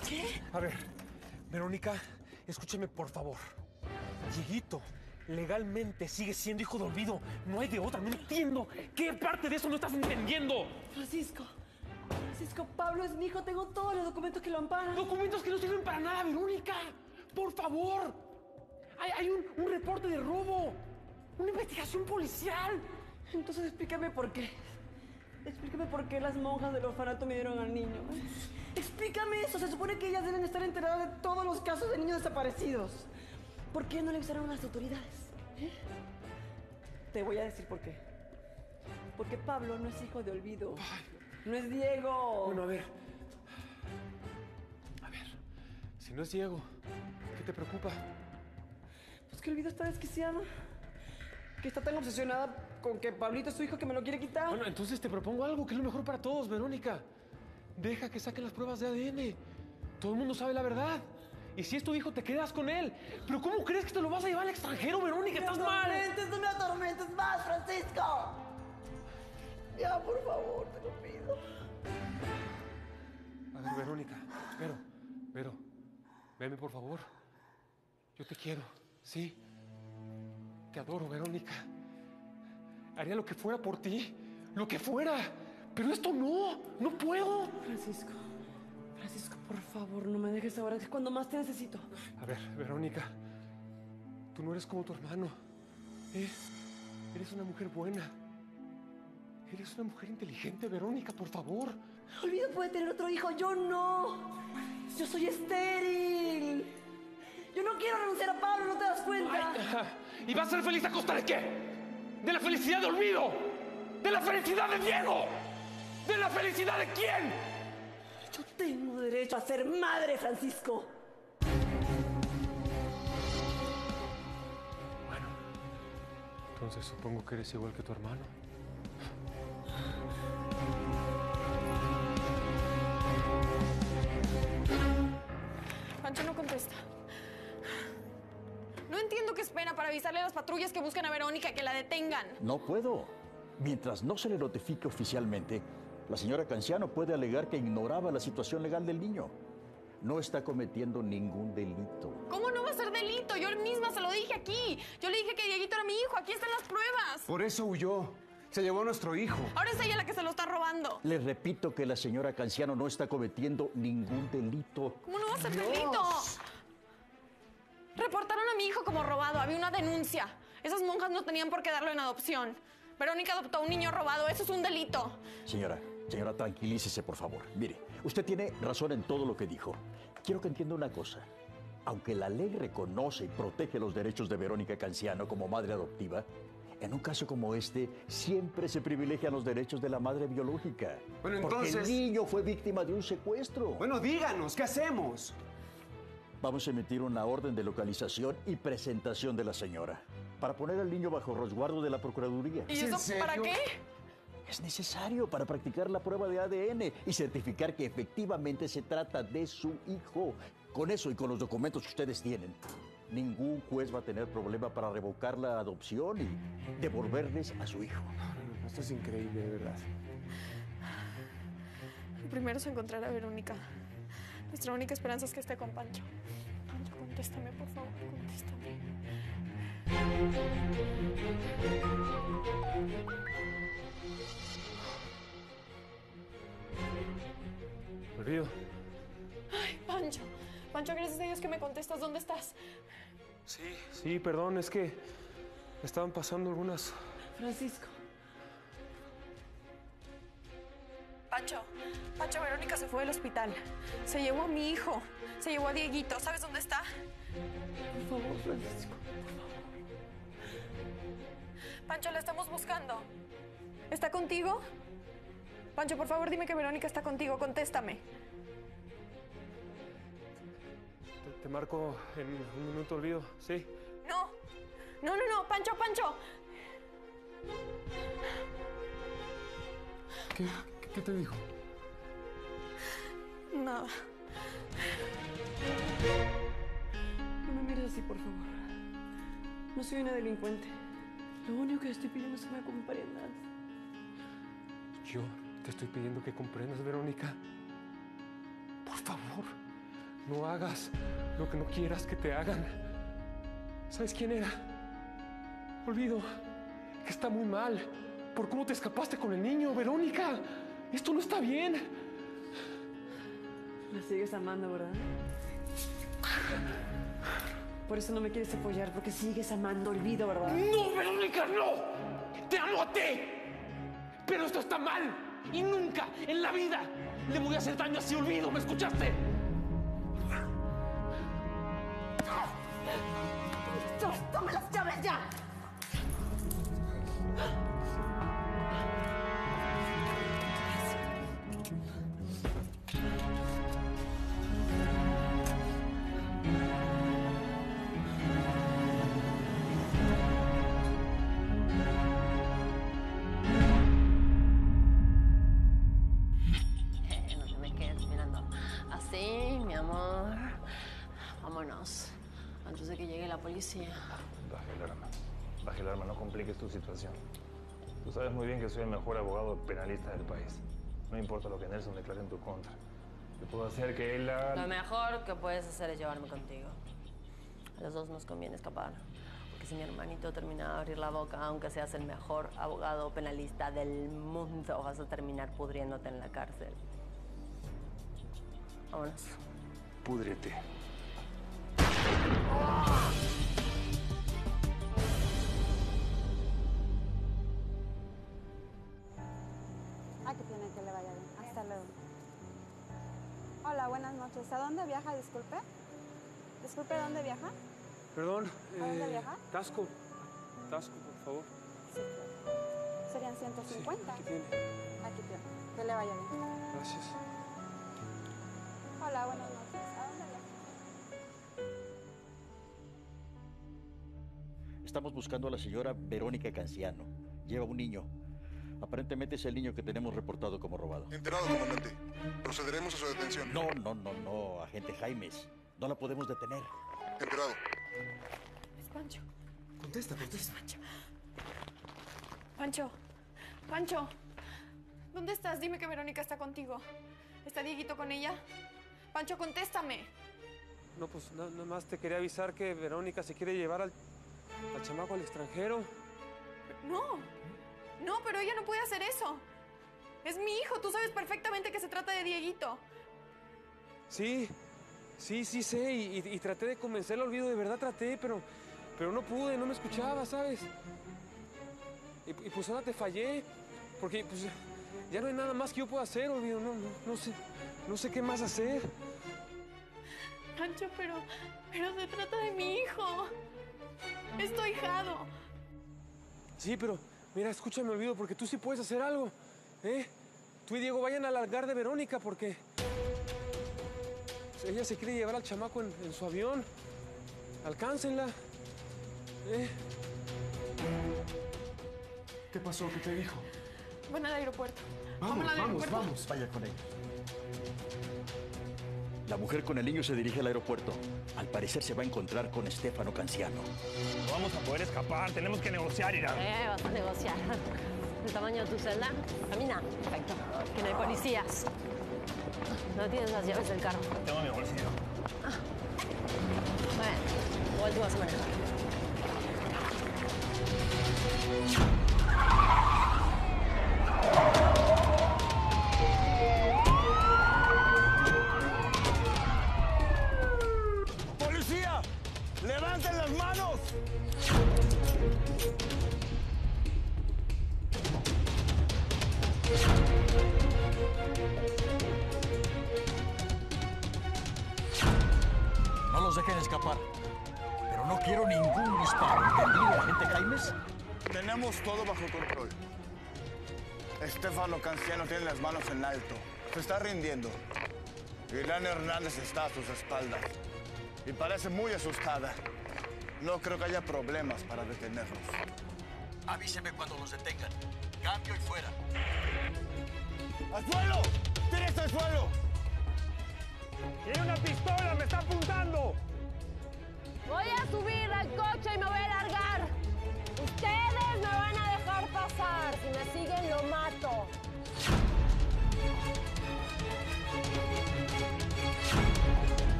¿Qué? A ver, Verónica, escúcheme por favor. Dieguito legalmente sigue siendo hijo de Olvido. No hay de otra, no entiendo. ¿Qué parte de eso no estás entendiendo? Francisco, Pablo es mi hijo. Tengo todos los documentos que lo amparan. Documentos que no sirven para nada, Verónica. Por favor. Hay un reporte de robo. Una investigación policial. Entonces explícame por qué. Explícame por qué las monjas del orfanato me dieron al niño. Explícame eso. Se supone que ellas deben estar enteradas de todos los casos de niños desaparecidos. ¿Por qué no le avisaron a las autoridades? Te voy a decir por qué. Porque Pablo no es hijo de Olvido. No es Diego. Bueno, a ver. Si no es Diego, ¿qué te preocupa? Pues que Olvido está desquiciada. Que está tan obsesionada con que Pablito es su hijo que me lo quiere quitar. Bueno, entonces te propongo algo que es lo mejor para todos, Verónica. Deja que saquen las pruebas de ADN. Todo el mundo sabe la verdad. Y si es tu hijo, te quedas con él. ¿Pero cómo crees que te lo vas a llevar al extranjero, Verónica? ¡Estás mal! No me atormentes más, Francisco. Ya, por favor, te lo pido. A ver, Verónica. Vero. Veme, por favor. Yo te quiero, ¿sí? Te adoro, Verónica. Haría lo que fuera por ti. Lo que fuera. Pero esto no puedo. Francisco, por favor, no me dejes ahora, que es cuando más te necesito. A ver, Verónica, tú no eres como tu hermano. Eres una mujer buena. Eres una mujer inteligente, Verónica, por favor. Olvido puede tener otro hijo, yo no. Yo soy estéril. Yo no quiero renunciar a Pablo, ¿no te das cuenta? Ay, ¿y vas a ser feliz a costa de qué? ¿De la felicidad de Olvido? ¿De la felicidad de Diego? ¿De la felicidad de quién? Yo tengo derecho a ser madre, Francisco. Bueno, entonces supongo que eres igual que tu hermano. Pancho no contesta. No entiendo qué espera para avisarle a las patrullas que buscan a Verónica que la detengan. No puedo. Mientras no se le notifique oficialmente, la señora Canciano puede alegar que ignoraba la situación legal del niño. No está cometiendo ningún delito. ¿Cómo no va a ser delito? Yo misma se lo dije aquí. Yo le dije que Dieguito era mi hijo. Aquí están las pruebas. Por eso huyó. Se llevó a nuestro hijo. Ahora es ella la que se lo está robando. Le repito que la señora Canciano no está cometiendo ningún delito. ¿Cómo no va a ser delito? Reportaron a mi hijo como robado. Había una denuncia. Esas monjas no tenían por qué darlo en adopción. Verónica adoptó a un niño robado. Eso es un delito. Señora, tranquilícese, por favor. Mire, usted tiene razón en todo lo que dijo. Quiero que entienda una cosa. Aunque la ley reconoce y protege los derechos de Verónica Canciano como madre adoptiva, en un caso como este, siempre se privilegian los derechos de la madre biológica. Bueno, entonces... Porque el niño fue víctima de un secuestro. Bueno, díganos, ¿qué hacemos? Vamos a emitir una orden de localización y presentación de la señora para poner al niño bajo resguardo de la Procuraduría. ¿Y eso para qué? Es necesario para practicar la prueba de ADN y certificar que efectivamente se trata de su hijo. Con eso y con los documentos que ustedes tienen, ningún juez va a tener problema para revocar la adopción y devolverles a su hijo. No, esto es increíble, de verdad. Lo primero es encontrar a Verónica. Nuestra única esperanza es que esté con Pancho. Pancho, contéstame, por favor, contéstame. Olvido. Ay, Pancho. Pancho, gracias a Dios que me contestas. ¿Dónde estás? Sí, perdón, es que estaban pasando algunas... Francisco. Pancho, Verónica se fue del hospital. Se llevó a mi hijo. Se llevó a Dieguito. ¿Sabes dónde está? Por favor, Francisco. Pancho, la estamos buscando. ¿Está contigo? Pancho, por favor, dime que Verónica está contigo. Contéstame. Te marco en un minuto, Olvido, ¿sí? No. Pancho. ¿Qué te dijo? Nada. No me mires así, por favor. No soy una delincuente. Lo único que estoy pidiendo es que me comprendas. Yo te estoy pidiendo que comprendas, Verónica. Por favor, No hagas lo que no quieras que te hagan. ¿Sabes quién era? Olvido que está muy mal por cómo te escapaste con el niño, Verónica. Esto no está bien. Me sigues amando, ¿verdad? Por eso no me quieres apoyar, porque sigues amando Olvido, ¿verdad? ¡No, Verónica, no! ¡Te amo a ti! Pero esto está mal. Y nunca en la vida le voy a hacer daño a ese Olvido, ¿me escuchaste? ¡Toma las llaves ya! No te me quedes mirando así, mi amor. Vámonos, antes de que llegue la policía. Baja el arma. Baja el arma, no compliques tu situación. Tú sabes muy bien que soy el mejor abogado penalista del país. No importa lo que Nelson declare en tu contra. Yo puedo hacer que él haga... Lo mejor que puedes hacer es llevarme contigo. A los dos nos conviene escapar. Porque si mi hermanito termina de abrir la boca, aunque seas el mejor abogado penalista del mundo, vas a terminar pudriéndote en la cárcel. Vámonos. Púdrete. Aquí tiene, que le vaya bien. Hasta luego. Hola, buenas noches. ¿A dónde viaja, disculpe? Disculpe, ¿a dónde viaja? Perdón. ¿A dónde viaja? Tasco. Tasco, por favor. Sí, claro. Serían 150. Aquí tiene. Aquí tiene. Que le vaya bien. Gracias. Hola, buenas noches. ¿A dónde viaja? Estamos buscando a la señora Verónica Canciano. Lleva un niño. Aparentemente es el niño que tenemos reportado como robado. Enterado, comandante. Procederemos a su detención. No, agente Jaimes. No la podemos detener. Enterado. Es Pancho. Contesta. Pancho. ¿Dónde estás? Dime que Verónica está contigo. ¿Está Dieguito con ella? Pancho, contéstame. No, pues nada más te quería avisar que Verónica se quiere llevar al chamaco al extranjero. No, pero ella no puede hacer eso. Es mi hijo, tú sabes perfectamente que se trata de Dieguito. Sí sé, y traté de convencerlo, Olvido, de verdad traté, pero no pude, no me escuchaba, ¿sabes? Y pues ahora te fallé, porque pues ya no hay nada más que yo pueda hacer, Olvido, no sé qué más hacer. Pancho, pero se trata de mi hijo. Es tu ahijado. Sí, pero mira, escúchame, Olvido, porque tú sí puedes hacer algo, ¿eh? Tú y Diego vayan al hangar de Verónica, porque ella se quiere llevar al chamaco en su avión. Alcáncenla. ¿Qué pasó? ¿Qué te dijo? Van al aeropuerto. Vamos. Vaya con ella. La mujer con el niño se dirige al aeropuerto. Al parecer se va a encontrar con Estefano Canciano. No vamos a poder escapar, tenemos que negociar, Irán. Vas a negociar. ¿El tamaño de tu celda? Camina. Perfecto. Que no hay policías. No tienes las llaves del carro. Tengo mi bolsillo. Bueno, igual tú vas a manejar. ¡Policía! ¡Levanten las manos! No los dejen escapar. Pero no quiero ningún disparo. ¿Entendido, agente Jaimes? Tenemos todo bajo control. Estefano Canciano tiene las manos en alto. Se está rindiendo. Irán Hernández está a sus espaldas. Y parece muy asustada. No creo que haya problemas para detenerlos. Avíseme cuando los detengan. Cambio y fuera. ¡Al suelo! ¡Tírese al suelo! ¡Tiene una pistola! ¡Me está apuntando! Voy a subir al coche y me voy a largar. Ustedes me van a dejar pasar. Si me siguen, lo mato.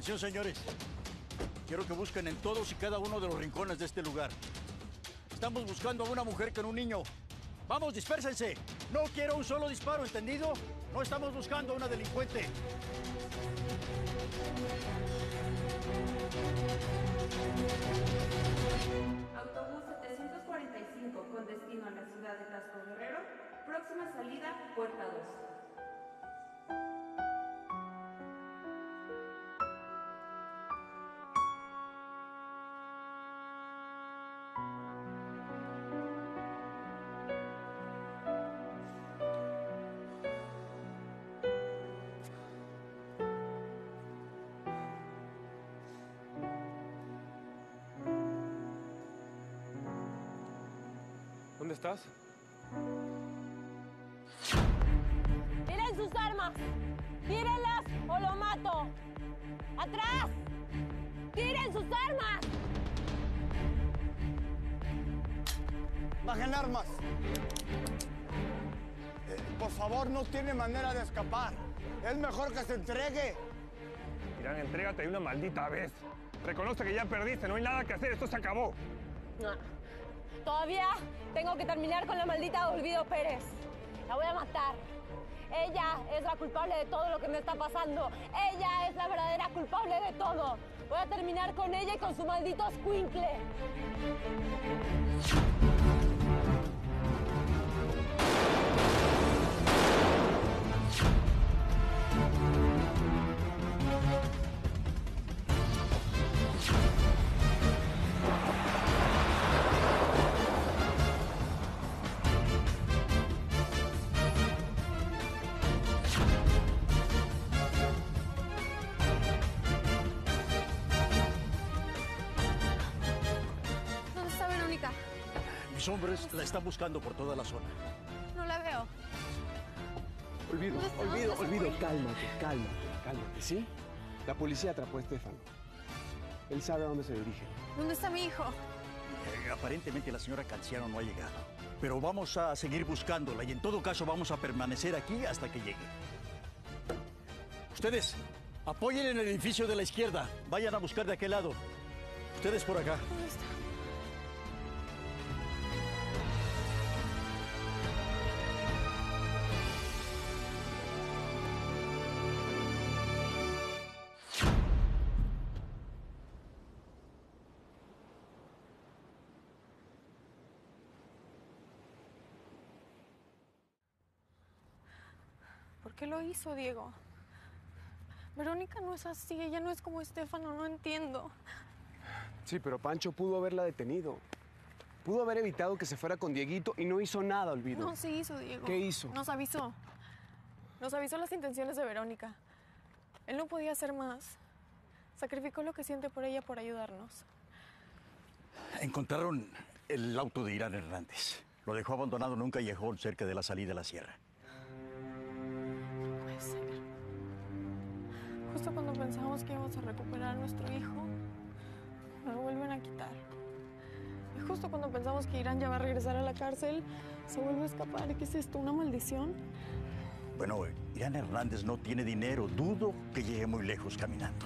Atención, señores. Quiero que busquen en todos y cada uno de los rincones de este lugar. Estamos buscando a una mujer con un niño. Vamos, dispérsense. No quiero un solo disparo, ¿entendido? No estamos buscando a una delincuente. Autobús 745 con destino a la ciudad de Tasco Guerrero. Próxima salida, puerta 2. ¿Dónde estás? ¡Tiren sus armas! ¡Tírenlas o lo mato! ¡Atrás! ¡Tiren sus armas! ¡Bajen armas! Por favor, no tiene manera de escapar. Es mejor que se entregue. Irán, entrégate de una maldita vez. Reconoce que ya perdiste, no hay nada que hacer, esto se acabó. No. Todavía tengo que terminar con la maldita Olvido Pérez. La voy a matar. Ella es la culpable de todo lo que me está pasando. Ella es la verdadera culpable de todo. Voy a terminar con ella y con su maldito escuincle. ¿Dónde está Verónica? Mis hombres la están buscando por toda la zona. No la veo. Olvido, cálmate, ¿sí? La policía atrapó a Estefano. Él sabe a dónde se dirige. ¿Dónde está mi hijo? Aparentemente la señora Canciano no ha llegado. Pero vamos a seguir buscándola y en todo caso vamos a permanecer aquí hasta que llegue. Ustedes, apoyen en el edificio de la izquierda. Vayan a buscar de aquel lado. Ustedes por acá. ¿Dónde está? ¿Por qué lo hizo, Diego? Verónica no es así, ella no es como Estefano, no entiendo. Sí, pero Pancho pudo haberla detenido. Pudo haber evitado que se fuera con Dieguito y no hizo nada, Olvido. No, sí hizo, Diego. ¿Qué hizo? Nos avisó. Nos avisó las intenciones de Verónica. Él no podía hacer más. Sacrificó lo que siente por ella por ayudarnos. Encontraron el auto de Irán Hernández. Lo dejó abandonado en un callejón cerca de la salida de la sierra. No puede ser. Justo cuando pensábamos que íbamos a recuperar a nuestro hijo, nos lo vuelven a quitar. Y justo cuando pensamos que Irán ya va a regresar a la cárcel, se vuelve a escapar. ¿Qué es esto? ¿Una maldición? Bueno, Irán Hernández no tiene dinero. Dudo que llegue muy lejos caminando.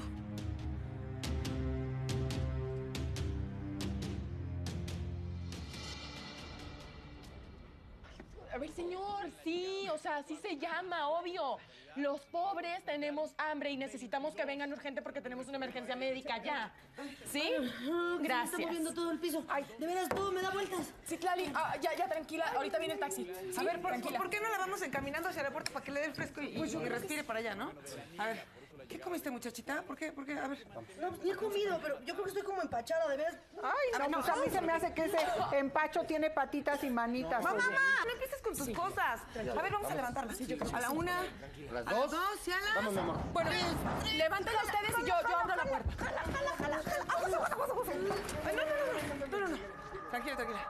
A ver, señor, sí, o sea, así se llama, obvio. Los pobres tenemos hambre y necesitamos que vengan urgente porque tenemos una emergencia médica ya. ¿Sí? Gracias. Se está moviendo todo el piso. Ay, de veras, todo me da vueltas. Sí, Tlali, ya, tranquila. Ahorita viene el taxi. ¿Sí? A ver, tranquila. ¿por qué no la vamos encaminando hacia el aeropuerto para que le dé el fresco y respire para allá, no? A ver, ¿qué comiste, muchachita? ¿Por qué? A ver. No, ni he comido, pero yo creo que estoy como empachada, de veras. Ay, no, pues a mí se me hace que ese empacho tiene patitas y manitas. Mamá, oye. No empieces con tus cosas. A ver, vamos a levantarla. Sí, yo creo que a la una, ¿A las a las dos, ¿sí, Alan? Vamos, mi amor. Bueno, levántenla ustedes y yo abro la puerta. Jala. Vamos. Ay, no. Tranquila.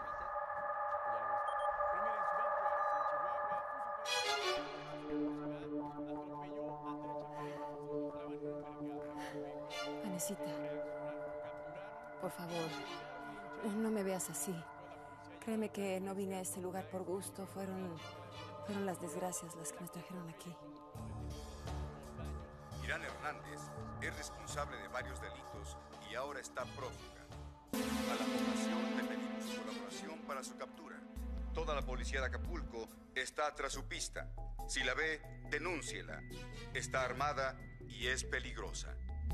Vanesita, por favor, no me veas así. Créeme que no vine a este lugar por gusto. Fueron las desgracias las que me trajeron aquí. Irán Hernández es responsable de varios delitos y ahora está prófuga. A la población le pedimos su colaboración para su captura. Toda la policía de Acapulco está tras su pista. Si la ve, denúnciela. Está armada y es peligrosa.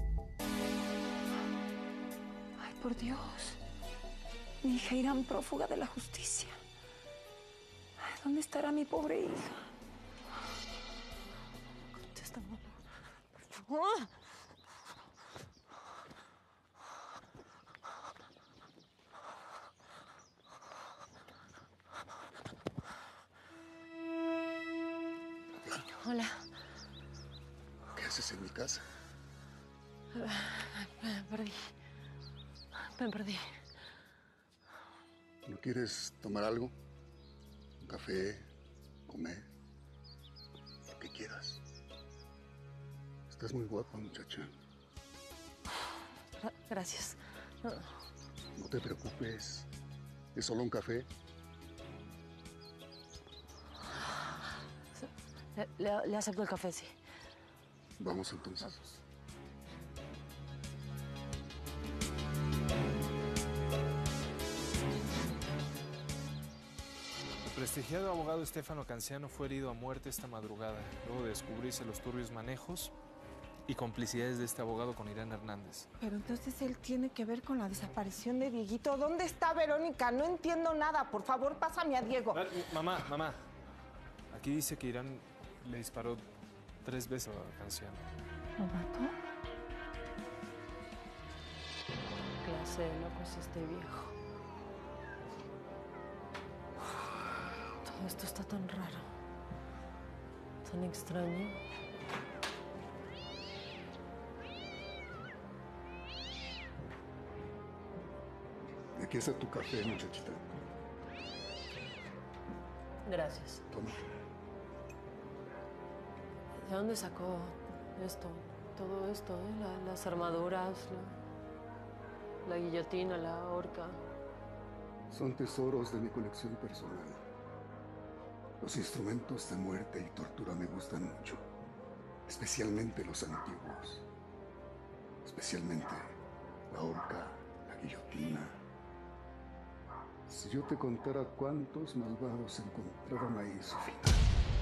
Ay, por Dios. Mi hija Irán prófuga de la justicia. Ay, ¿dónde estará mi pobre hija? Contesta, mamá. Por favor. Hola. ¿Qué haces en mi casa? Me perdí. Me perdí. ¿No quieres tomar algo? ¿Un café? ¿Comer? Lo que quieras. Estás muy guapa, muchacha. Gracias. No te preocupes. ¿Es solo un café? Le acepto el café, sí. Vamos entonces. El prestigiado abogado Estefano Canciano fue herido a muerte esta madrugada, luego de descubrirse los turbios manejos y complicidades de este abogado con Irán Hernández. Pero entonces él tiene que ver con la desaparición de Dieguito. ¿Dónde está Verónica? No entiendo nada. Por favor, pásame a Diego. Mamá. Aquí dice que Irán le disparó 3 veces a Canciano. ¿Lo mató? Clase de loco es este viejo. Todo esto está tan raro, tan extraño. Aquí está tu café, muchachita. Gracias. Toma. ¿De dónde sacó esto? Todo esto, las armaduras, la guillotina, la horca. Son tesoros de mi colección personal. Los instrumentos de muerte y tortura me gustan mucho. Especialmente los antiguos. Especialmente la horca, la guillotina. Si yo te contara cuántos malvados encontraron ahí su final.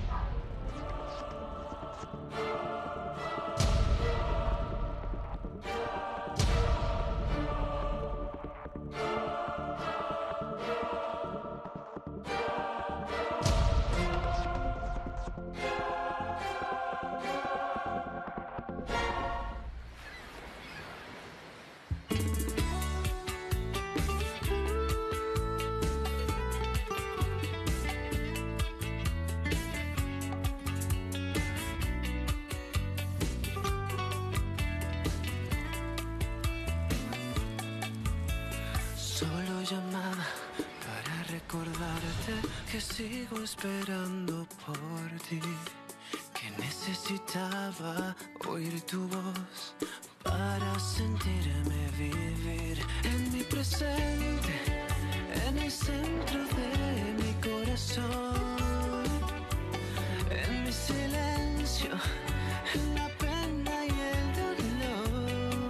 Solo llamaba para recordarte que sigo esperando por ti, que necesitaba oír tu voz para sentirme vivir en mi presente, en el centro de mi corazón, en mi silencio, en la pena y el dolor.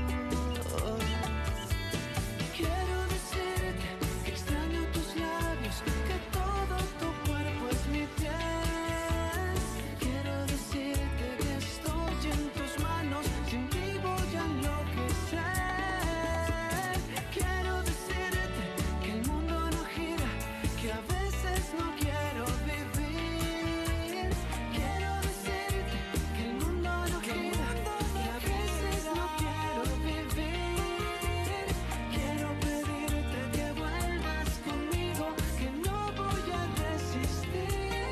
Quiero decirte que extraño tus labios, que todo tu cuerpo es mi piel. Quiero decirte que estoy en tus manos, sin ti voy a enloquecer. Quiero decirte que el mundo no gira, que a veces no quiero vivir. Quiero decirte que el mundo no gira, que a veces no quiero vivir. Quiero pedirte que vuelvas conmigo, que no voy a resistir.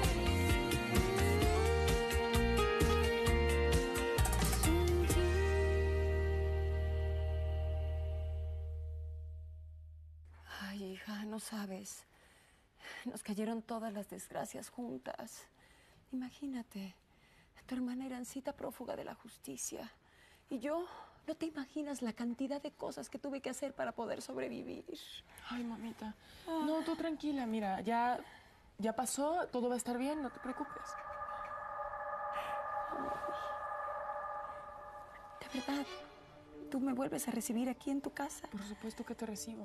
Sin ti. Ay, hija, no sabes. Nos cayeron todas las desgracias juntas. Imagínate, tu hermana Irancita prófuga de la justicia. Y yo, no te imaginas la cantidad de cosas que tuve que hacer para poder sobrevivir. Ay, mamita. No, tú tranquila, mira, ya pasó, todo va a estar bien, no te preocupes. De verdad, ¿tú me vuelves a recibir aquí en tu casa? Por supuesto que te recibo.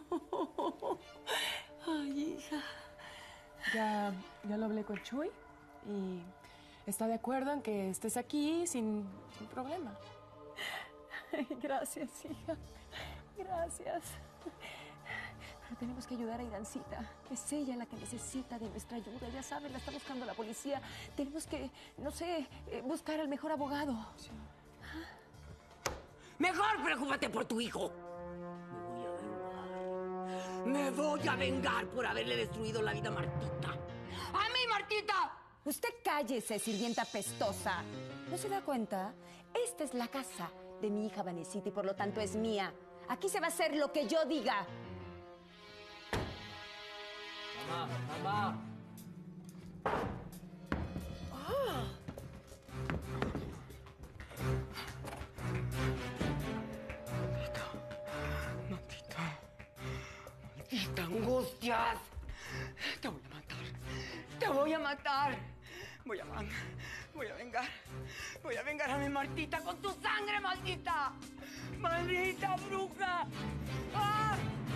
Ay, hija. Ya lo hablé con Chuy y está de acuerdo en que estés aquí sin problema. Ay, gracias, hija. Gracias. Pero tenemos que ayudar a Irancita. Es ella la que necesita de nuestra ayuda. Ya sabes, la está buscando la policía. Tenemos que, no sé, buscar al mejor abogado. Sí. Mejor preocúpate por tu hijo. Me voy a vengar por haberle destruido la vida a Martita. ¡A mí, Martita! Usted cállese, sirvienta pestosa. ¿No se da cuenta? Esta es la casa de mi hija Vanesita y por lo tanto es mía. Aquí se va a hacer lo que yo diga. Mamá. ¡Maldita angustias! Te voy a matar. Te voy a matar. Voy a vengar. Voy a vengar a mi Martita con tu sangre, maldita. ¡Maldita bruja! ¡Ah!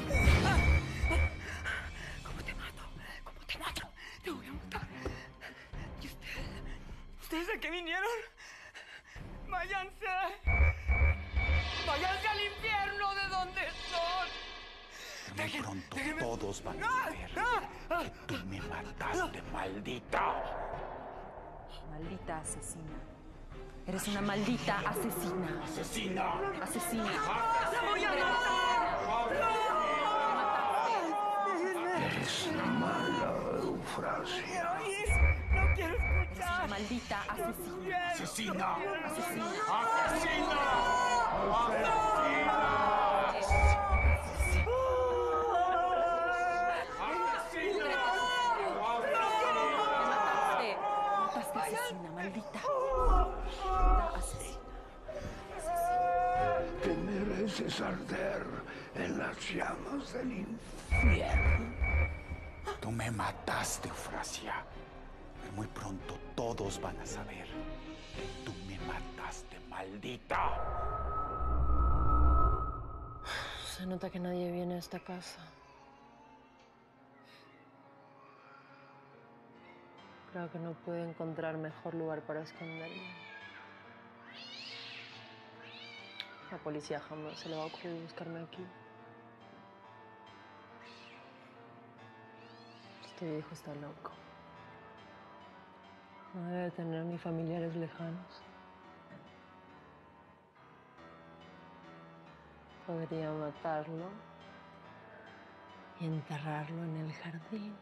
¿Cómo te mato? ¿Cómo te mato? Te voy a matar. ¿Y ustedes a qué vinieron? Váyanse. Váyanse al infierno de donde son. Muy pronto todos van a saber que tú me mataste, maldita. Maldita asesina. Eres una maldita asesina. ¡Asesina! Asesina. ¡La voy a matar! Eres una mala Eufrasia. No quiero escuchar. Eres una maldita asesina. ¡Asesina! Asesina. Asesina, maldita. Asesina. Te mereces arder en las llamas del infierno. Tú me mataste, Eufrasia. Pero muy pronto todos van a saber que tú me mataste, maldita. Se nota que nadie viene a esta casa. Creo que no pude encontrar mejor lugar para esconderme. La policía jamás se le va a ocurrir buscarme aquí. Este hijo está loco. No debe tener ni familiares lejanos. Podría matarlo y enterrarlo en el jardín.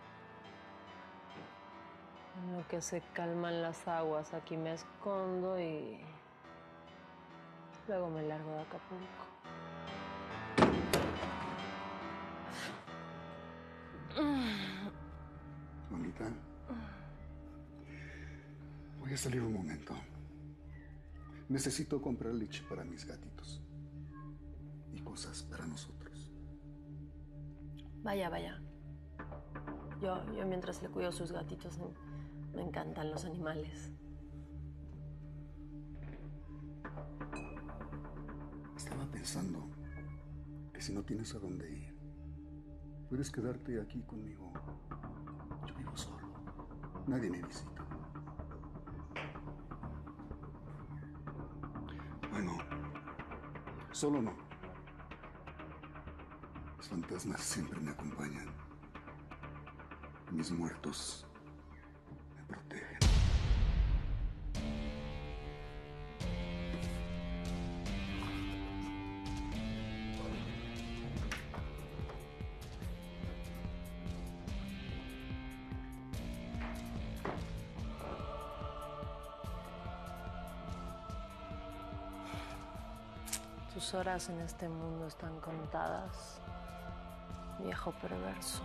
En lo que se calman las aguas, aquí me escondo y luego me largo de Acapulco. Mamita, voy a salir un momento. Necesito comprar leche para mis gatitos y cosas para nosotros. Vaya, vaya. Yo mientras le cuido sus gatitos, me encantan los animales. Estaba pensando que si no tienes a dónde ir, puedes quedarte aquí conmigo. Yo vivo solo. Nadie me visita. Bueno, solo no. Los fantasmas siempre me acompañan. Mis muertos me protegen. Tus horas en este mundo están contadas, viejo perverso.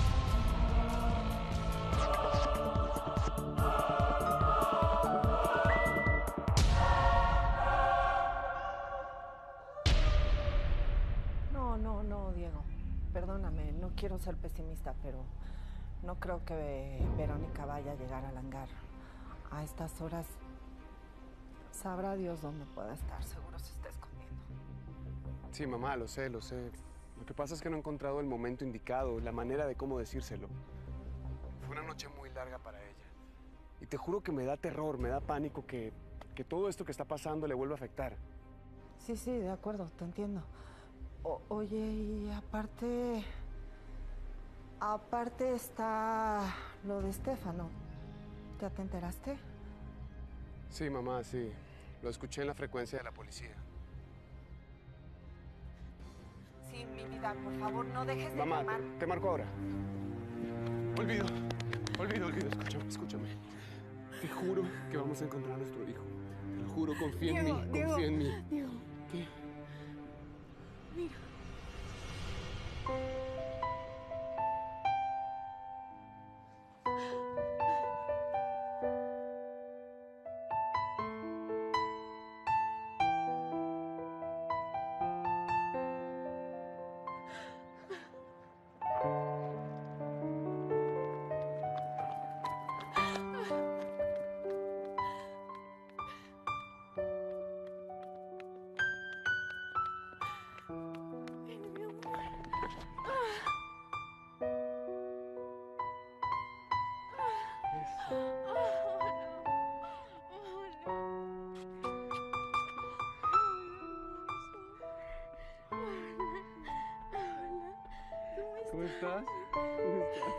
No, Diego. Perdóname, no quiero ser pesimista, pero no creo que Verónica vaya a llegar al hangar. A estas horas Sabrá Dios dónde pueda estar. Seguro se está escondiendo. Sí, mamá, lo sé, lo sé. Lo que pasa es que no he encontrado el momento indicado, la manera de cómo decírselo. Fue una noche muy larga para ella. Y te juro que me da terror, me da pánico que todo esto que está pasando le vuelva a afectar. Sí, de acuerdo, te entiendo. Oye, y aparte está lo de Estefano. ¿Ya te enteraste? Sí, mamá, sí. Lo escuché en la frecuencia de la policía. Sí, mi vida, por favor, no dejes de Mamá, llamar. te marco ahora. Olvido, escúchame. Te juro que vamos a encontrar a nuestro hijo. Te lo juro, confía en mí, confía en mí. Diego. ¿Qué? Mira. ¿Cómo estás? ¿Cómo estás?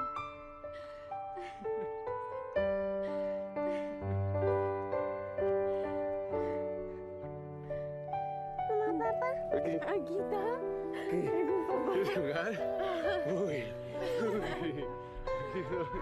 Mamá, papá. Aquí. Aquí está. ¿Qué? Es un papá. ¿Quieres jugar? Uy. Aquí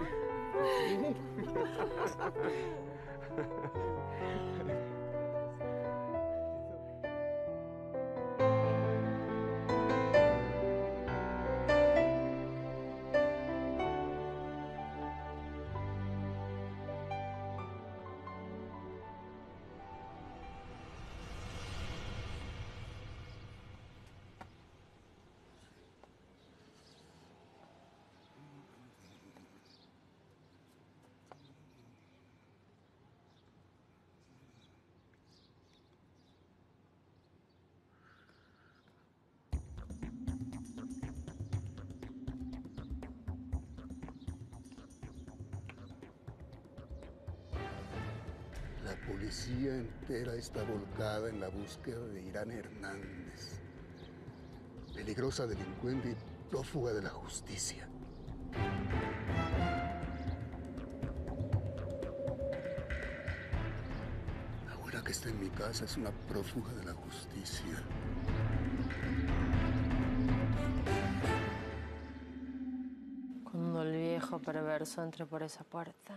La policía entera está volcada en la búsqueda de Irán Hernández, peligrosa delincuente y prófuga de la justicia. Ahora que está en mi casa es una prófuga de la justicia. Cuando el viejo perverso entre por esa puerta.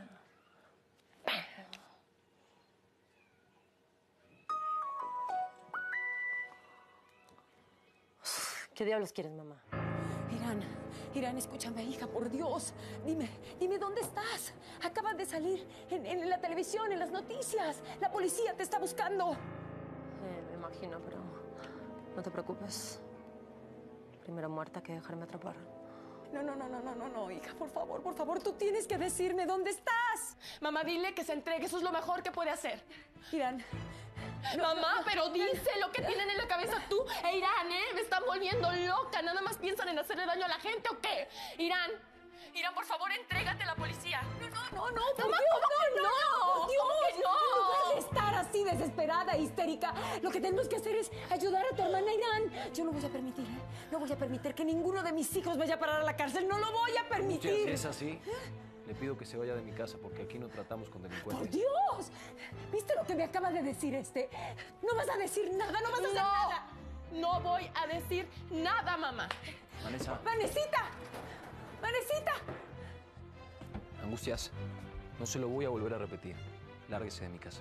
¿Qué diablos quieres, mamá? Irán, escúchame, hija, por Dios. Dime, ¿dónde estás? Acabas de salir en la televisión, en las noticias. La policía te está buscando. Me imagino, pero no te preocupes. Primero muerta que dejarme atrapar. No, hija, por favor, tú tienes que decirme dónde estás. Mamá, dile que se entregue, eso es lo mejor que puede hacer. Irán. Mamá, pero dice lo que tienen en la cabeza tú e Irán, ¿eh? Me están volviendo loca. ¿Nada más piensan en hacerle daño a la gente o qué? Irán, por favor, entrégate a la policía. No, Mamá, por ¿cómo Dios, que no? por Dios. ¿Cómo que no? En lugar de estar así desesperada e histérica, lo que tenemos que hacer es ayudar a tu hermana Irán. Yo no voy a permitir, No voy a permitir que ninguno de mis hijos vaya a parar a la cárcel. No lo voy a permitir. Si es así, le pido que se vaya de mi casa porque aquí no tratamos con delincuentes. ¡Por Dios! ¿Viste lo que me acaba de decir este? No vas a decir nada, no vas a hacer nada. No voy a decir nada, mamá. Vanessa. ¡Vanesita! Angustias, no se lo voy a volver a repetir. Lárguese de mi casa.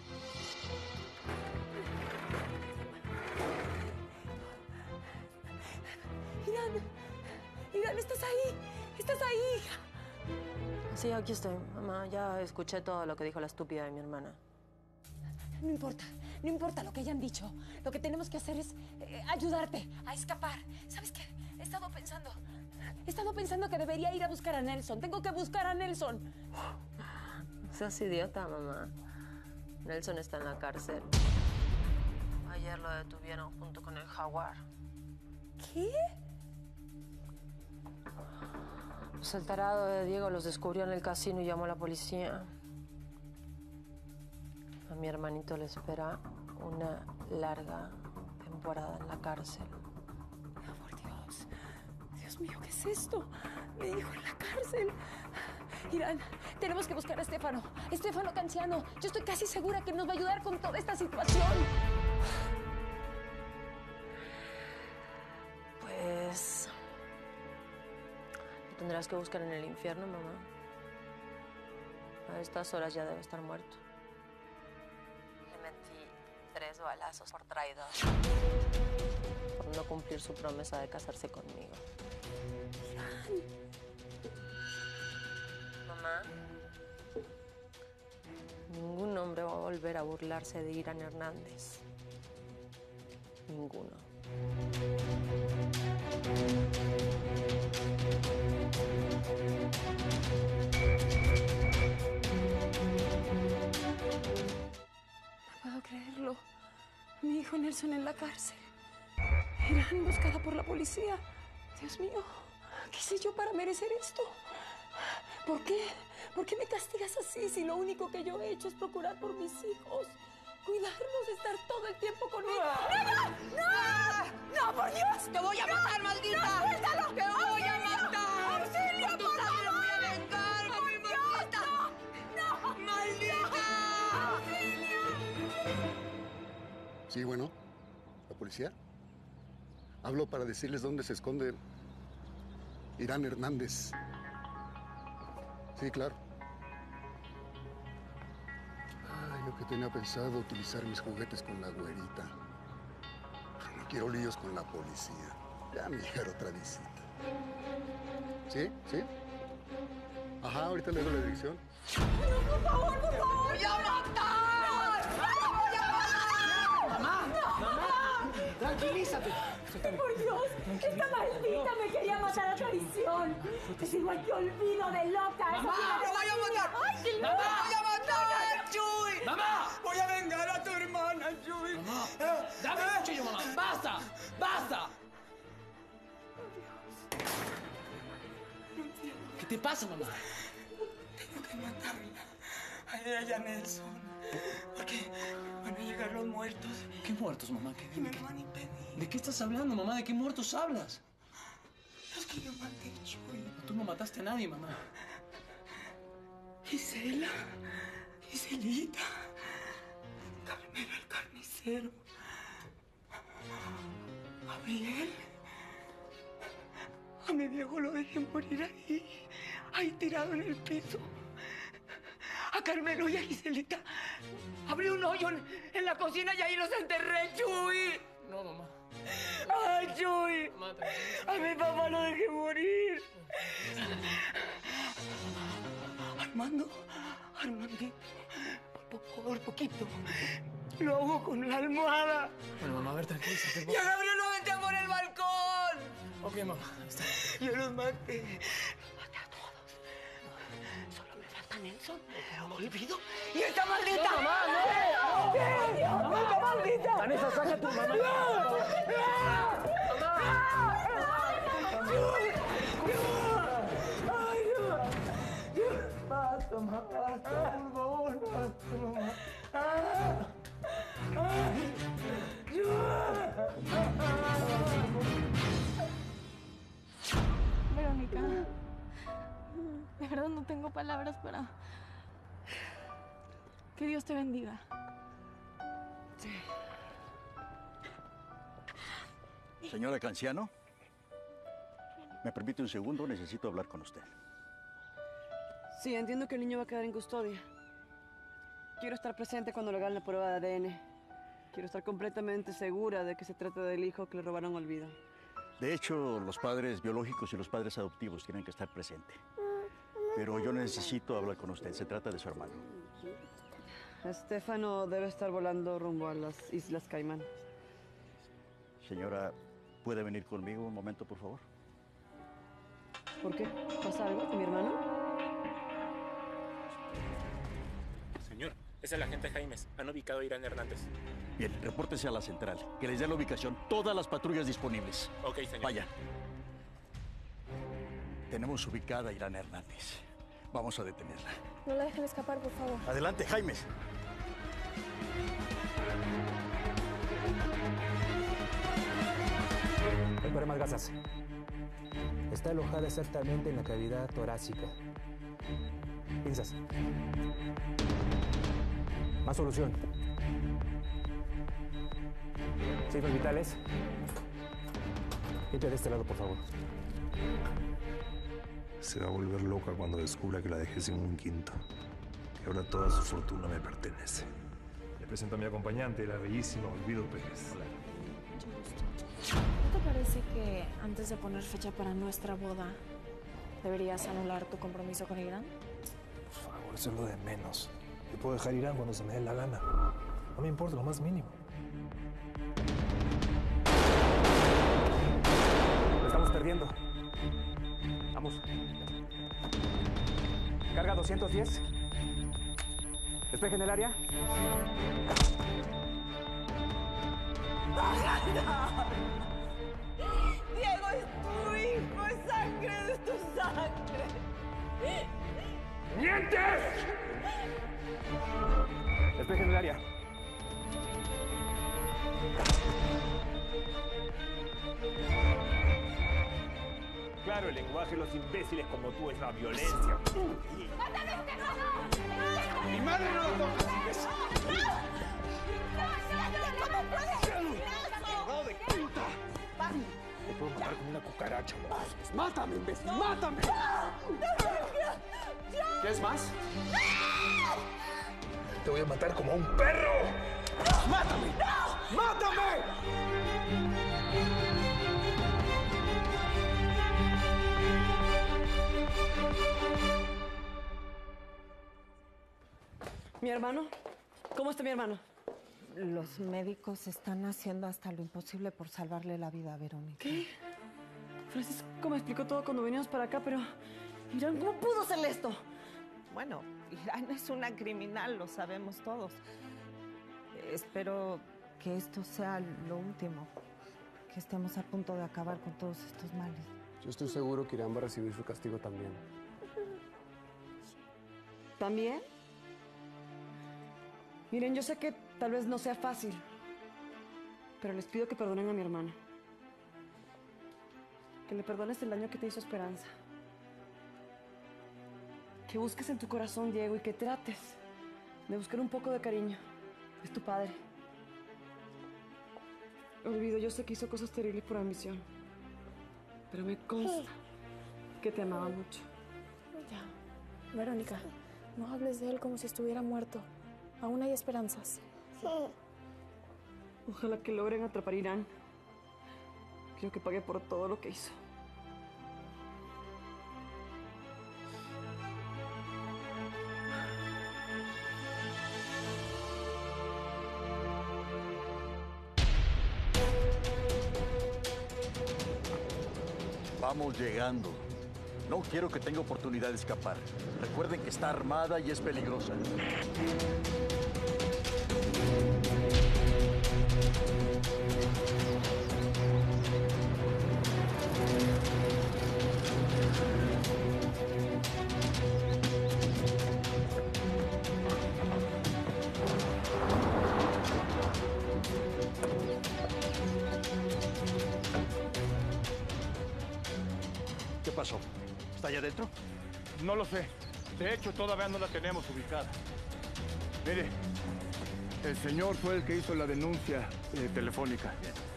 Irán, ¿estás ahí? ¿Estás ahí, hija? Sí, aquí estoy, mamá. Ya escuché todo lo que dijo la estúpida de mi hermana. No importa lo que hayan dicho. Lo que tenemos que hacer es ayudarte a escapar. ¿Sabes qué? He estado pensando que debería ir a buscar a Nelson. Tengo que buscar a Nelson. No seas idiota, mamá. Nelson está en la cárcel. Ayer lo detuvieron junto con el jaguar. ¿Qué? Pues el tarado de Diego los descubrió en el casino y llamó a la policía. A mi hermanito le espera una larga temporada en la cárcel. Por Dios. Dios mío, ¿qué es esto? Mi hijo en la cárcel. Irán, tenemos que buscar a Estefano. Estefano Canciano. Yo estoy casi segura que nos va a ayudar con toda esta situación. Pues... lo tendrás que buscar en el infierno, mamá. A estas horas ya debe estar muerto. Le metí 3 balazos por traidor. Por no cumplir su promesa de casarse conmigo. Mamá, ningún hombre va a volver a burlarse de Irán Hernández. Ninguno. No puedo creerlo. Mi hijo Nelson en la cárcel. Irán buscada por la policía. Dios mío, ¿qué hice yo para merecer esto? ¿Por qué? ¿Por qué me castigas así si lo único que yo he hecho es procurar por mis hijos? Cuidarlos, estar todo el tiempo con ellos. ¡No! ¡No, por Dios! ¡Te voy a matar, maldita! ¡No, suéltalo! ¡Te voy a matar! ¡Auxilio, ¡Con tu por sangre favor! voy a vengar, ¡Por mi Dios, maldita! no! ¡Maldita! ¡Auxilio! Sí, bueno. ¿La policía? Hablo para decirles dónde se esconde Irán Hernández. Sí, claro. Ay, lo que tenía pensado utilizar mis juguetes con la güerita. Pero no quiero líos con la policía. Ya me llegará otra visita. ¿Sí? ¿Sí? Ajá, ahorita le doy la dirección. ¡No, por favor, por favor! ¡Voy a matar! ¡Voy a matar! ¡Mamá! ¡Mamá! Tranquilízate. ¡Por Dios! ¡Esta maldita me quería matar a traición! Es igual que olvido de loca. ¡Esa ¡Mamá! tía de ¡Lo voy a familia. matar! ¡Ay, que no! ¡Mamá! ¡Voy a matar, Chuy! ¡Mamá! ¡Voy a vengar a tu hermana, Chuy! Mamá, dame un cuchillo, mamá. ¡Basta! ¡Basta! ¿Qué te pasa, mamá? Tengo que matarla. A ella y a Nelson. Porque van a llegar los muertos. ¿Qué muertos, mamá? ¿Qué, Y me van a impedir. ¿De qué estás hablando, mamá? ¿De qué muertos hablas? Los que yo maté, Chuy. Tú no mataste a nadie, mamá. Gisela. Giselita. Carmelo el carnicero. A Miguel. A mi viejo lo dejé morir ahí tirado en el piso. A Carmelo y a Giselita abrí un hoyo en la cocina y ahí los enterré, Chuy. No, mamá. ¡Ay, Chuy! Mamá, A mi papá lo dejé morir. Armandito, por poquito, lo hago con la almohada. Bueno, mamá, a ver, tranquilízate. ¡Y a Gabriel lo aventé por el balcón! Ok, mamá, está. Yo los maté. Los maté a todos. Solo me falta Nelson. Olvido. ¡Y esta maldita! ¡No, mamá, no! ¿Qué? ¡Esta maldita! Vanessa, saca a tu mamá. Basta, mamá, basta, por favor, basta, mamá. Verónica, de verdad no tengo palabras para... Que Dios te bendiga. Señora Canciano, ¿me permite un segundo? Necesito hablar con usted. Sí, entiendo que el niño va a quedar en custodia. Quiero estar presente cuando le hagan la prueba de ADN. Quiero estar completamente segura de que se trata del hijo que le robaron Olvido. De hecho, los padres biológicos y los padres adoptivos tienen que estar presentes. Pero yo necesito hablar con usted. Se trata de su hermano. Estefano debe estar volando rumbo a las Islas Caimán. Señora, ¿puede venir conmigo un momento, por favor? ¿Por qué? ¿Pasa algo con mi hermano? Señor, Es el agente Jaimes. Han ubicado a Irán Hernández. Bien, repórtese a la central, que les dé la ubicación, todas las patrullas disponibles. Ok, señor. Vaya. Tenemos ubicada a Irán Hernández. Vamos a detenerla. No la dejen escapar, por favor. Adelante, Jaimes. Para más gasas. Está alojada exactamente en la cavidad torácica. Pinzas. Más solución. Signos vitales. Limpia de este lado, por favor. Se va a volver loca cuando descubra que la dejé sin un quinto. Que ahora toda su fortuna me pertenece. Le presento a mi acompañante, la bellísima Olvido Pérez. ¿No te parece que antes de poner fecha para nuestra boda, deberías anular tu compromiso con Irán? Por favor, eso es lo de menos. Yo puedo dejar Irán cuando se me dé la gana. No me importa lo más mínimo. Lo estamos perdiendo. Vamos. Carga 210. Despeje en el área. Diego es tu hijo, es sangre de tu sangre. ¡Mientes! Despeje en el área. Claro, el lenguaje de los imbéciles como tú es la violencia. ¡Mátame este no! ¡Mi madre no lo toca, imbécil! ¿Cómo puedes? ¡Hijo de puta! Te puedo matar con una cucaracha, ¿no? ¡Mátame, imbécil! ¡Mátame! ¿Quieres más? Te voy a matar como a un perro. ¡Mátame! ¡Mátame! ¿Mi hermano? ¿Cómo está mi hermano? Los médicos están haciendo hasta lo imposible por salvarle la vida a Verónica. ¿Qué? Francisco me explicó todo cuando veníamos para acá, pero... Irán, ¿cómo pudo hacerle esto? Bueno, Irán es una criminal, lo sabemos todos. Espero que esto sea lo último, que estemos a punto de acabar con todos estos males. Yo estoy seguro que Irán va a recibir su castigo también. ¿También? Miren, yo sé que tal vez no sea fácil, pero les pido que perdonen a mi hermano. Que le perdones el daño que te hizo Esperanza. Que busques en tu corazón, Diego, y que trates de buscar un poco de cariño. Es tu padre. Olvido, yo sé que hizo cosas terribles por ambición, pero me consta que te amaba mucho. Ya, Verónica, no hables de él como si estuviera muerto. Aún hay esperanzas. Ojalá que logren atrapar a Irán. Quiero que pague por todo lo que hizo. Vamos llegando. No quiero que tenga oportunidad de escapar. Recuerden que está armada y es peligrosa. ¿Qué pasó? ¿Está allá adentro? No lo sé. De hecho, todavía no la tenemos ubicada. Mire, el señor fue el que hizo la denuncia telefónica.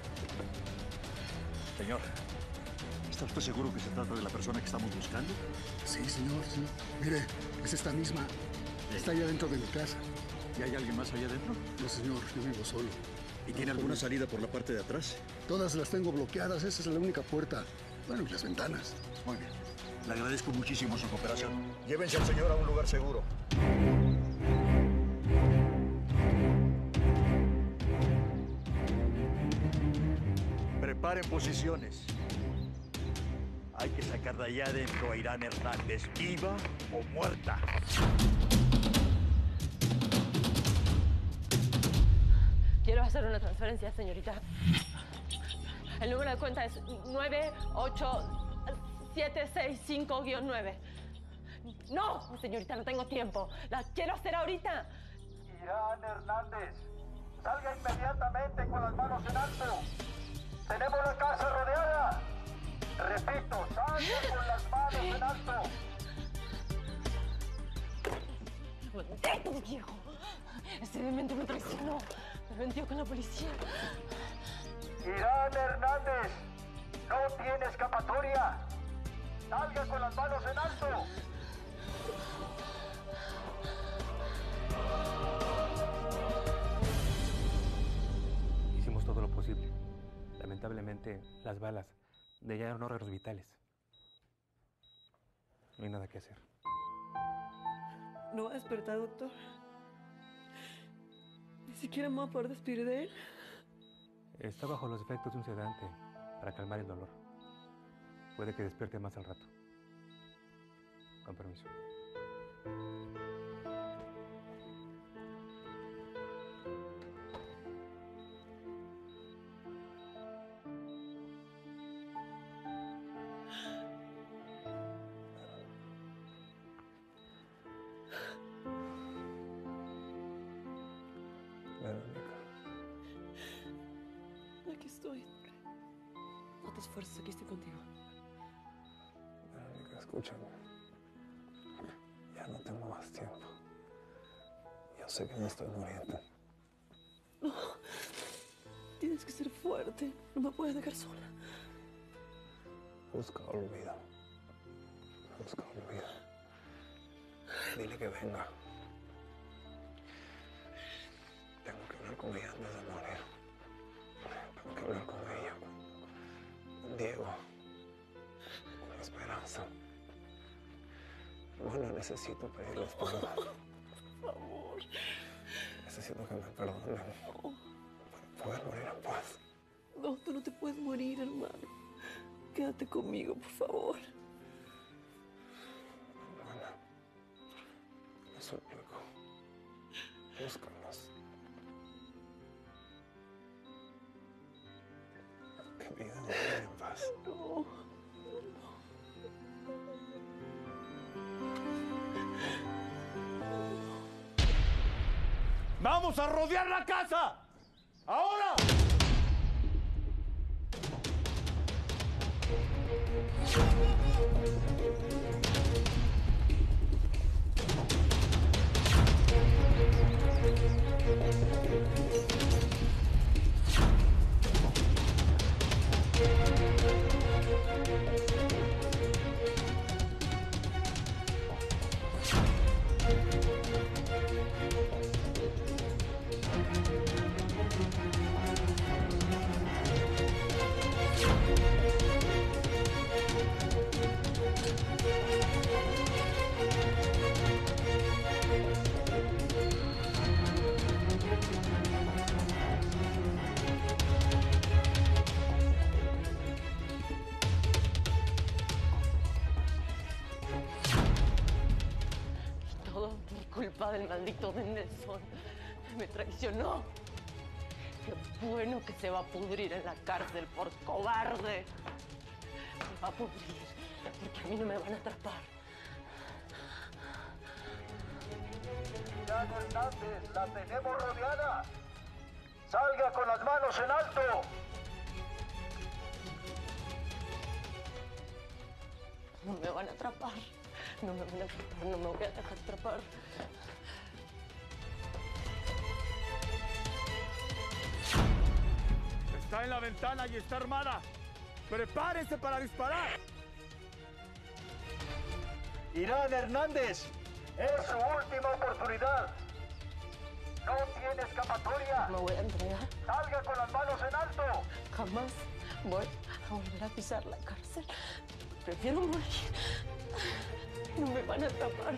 Señor, ¿está usted seguro que se trata de la persona que estamos buscando? Sí, señor, sí. Mire, es esta misma. Está allá dentro de mi casa. ¿Y hay alguien más allá adentro? No, señor, yo vivo solo. ¿Y tiene alguna salida por la parte de atrás? Todas las tengo bloqueadas, esa es la única puerta. Bueno, y las ventanas. Muy bien. Le agradezco muchísimo su cooperación. Llévense al señor a un lugar seguro. Preparen posiciones. Hay que sacar de allá adentro a Irán Hernández, viva o muerta. hacer una transferencia, señorita. El número de cuenta es 98765-9. No, señorita, no tengo tiempo. La quiero hacer ahorita. Irán Hernández, salga inmediatamente con las manos en alto. Tenemos la casa rodeada. Repito, salga con las manos en alto. ¡Maldito viejo! Ese demente me traicionó. Me vendió con la policía. Irán Hernández, no tiene escapatoria. Salga con las manos en alto. Hicimos todo lo posible. Lamentablemente, las balas de ella eran órganos vitales. No hay nada que hacer. No va a despertar, doctor. Ni siquiera me voy a poder despedir de él. Está bajo los efectos de un sedante para calmar el dolor. Puede que despierte más al rato. Con permiso. Aquí estoy. No te esfuerces, aquí estoy contigo. Verónica, escúchame. Ya no tengo más tiempo. Yo sé que me estoy muriendo. No. Tienes que ser fuerte. No me puedes dejar sola. Busca olvido. Busca olvido. Dile que venga. Tengo que hablar con ella antes de morir. Tengo que hablar con ella, con Diego, con Esperanza. Bueno, necesito pedirles perdón. Por favor. Necesito que me perdonen para poder morir en paz. No, tú no te puedes morir, hermano. Quédate conmigo, por favor. Bueno, lo suplico. Búscanos. Que mi vida no muera en paz. No. ¡Vamos a rodear la casa! ¡Ahora! Todo por culpa del maldito de Nelson. Me traicionó. Qué bueno que se va a pudrir en la cárcel por cobarde. Se va a pudrir, porque a mí no me van a atrapar. Irán Hernández, la tenemos rodeada. Salga con las manos en alto. No me van a atrapar. No me van a atrapar, no me voy a dejar atrapar. Está en la ventana y está armada. ¡Prepárense para disparar! Irán Hernández, es su última oportunidad. No tiene escapatoria. Me voy a entregar. Salga con las manos en alto. Jamás voy a volver a pisar la cárcel. Prefiero morir. No me van a atrapar.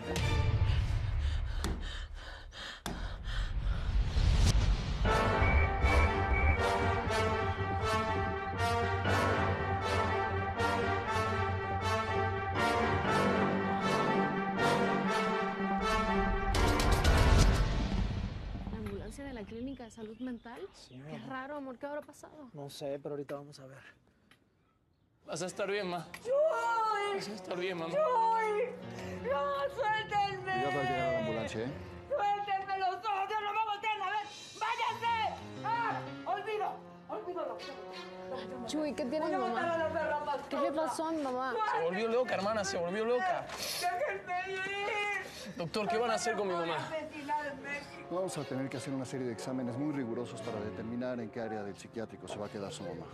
ambulancia de la clínica de salud mental? Sí, Qué mamá. raro, amor, ¿qué habrá pasado? No sé, pero ahorita vamos a ver. Vas a estar bien, ma. ¡Joy! Vas a estar bien, mamá. ¡Joy! ¡No, suéltenme! Cuidado al llegar a la ambulancia, ¿eh? ¡Suéltenme los ojos! ¡No me volteen a ver! ¡Váyanse! ¡Ah! ¡Olvido lo que Chuy, ¿qué tienes, Voy a mamá? matar a las derramas. ¿Qué le pasó a mi mamá? Se volvió loca, hermana, se volvió loca. ¡Déjenme ir! Doctor, ¿qué van a hacer con mi mamá? Vamos a tener que hacer una serie de exámenes muy rigurosos para determinar en qué área del psiquiátrico se va a quedar su mamá.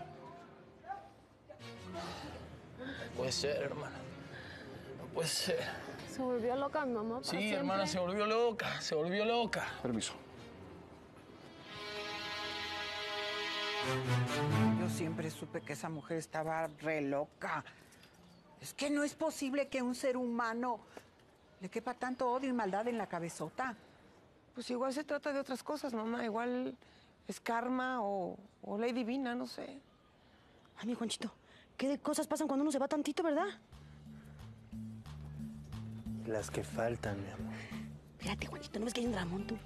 No puede ser, hermana. No puede ser. ¿Se volvió loca mi mamá para Sí, siempre? hermana, se volvió loca. Se volvió loca. Permiso. Yo siempre supe que esa mujer estaba re loca. Es que no es posible que un ser humano le quepa tanto odio y maldad en la cabezota. Pues igual se trata de otras cosas, mamá. Igual es karma o ley divina, no sé. Ay, mi Juanchito, ¿qué de cosas pasan cuando uno se va tantito, verdad? Las que faltan, mi amor. Espérate, Juanchito, ¿no ves que hay un dramón tú?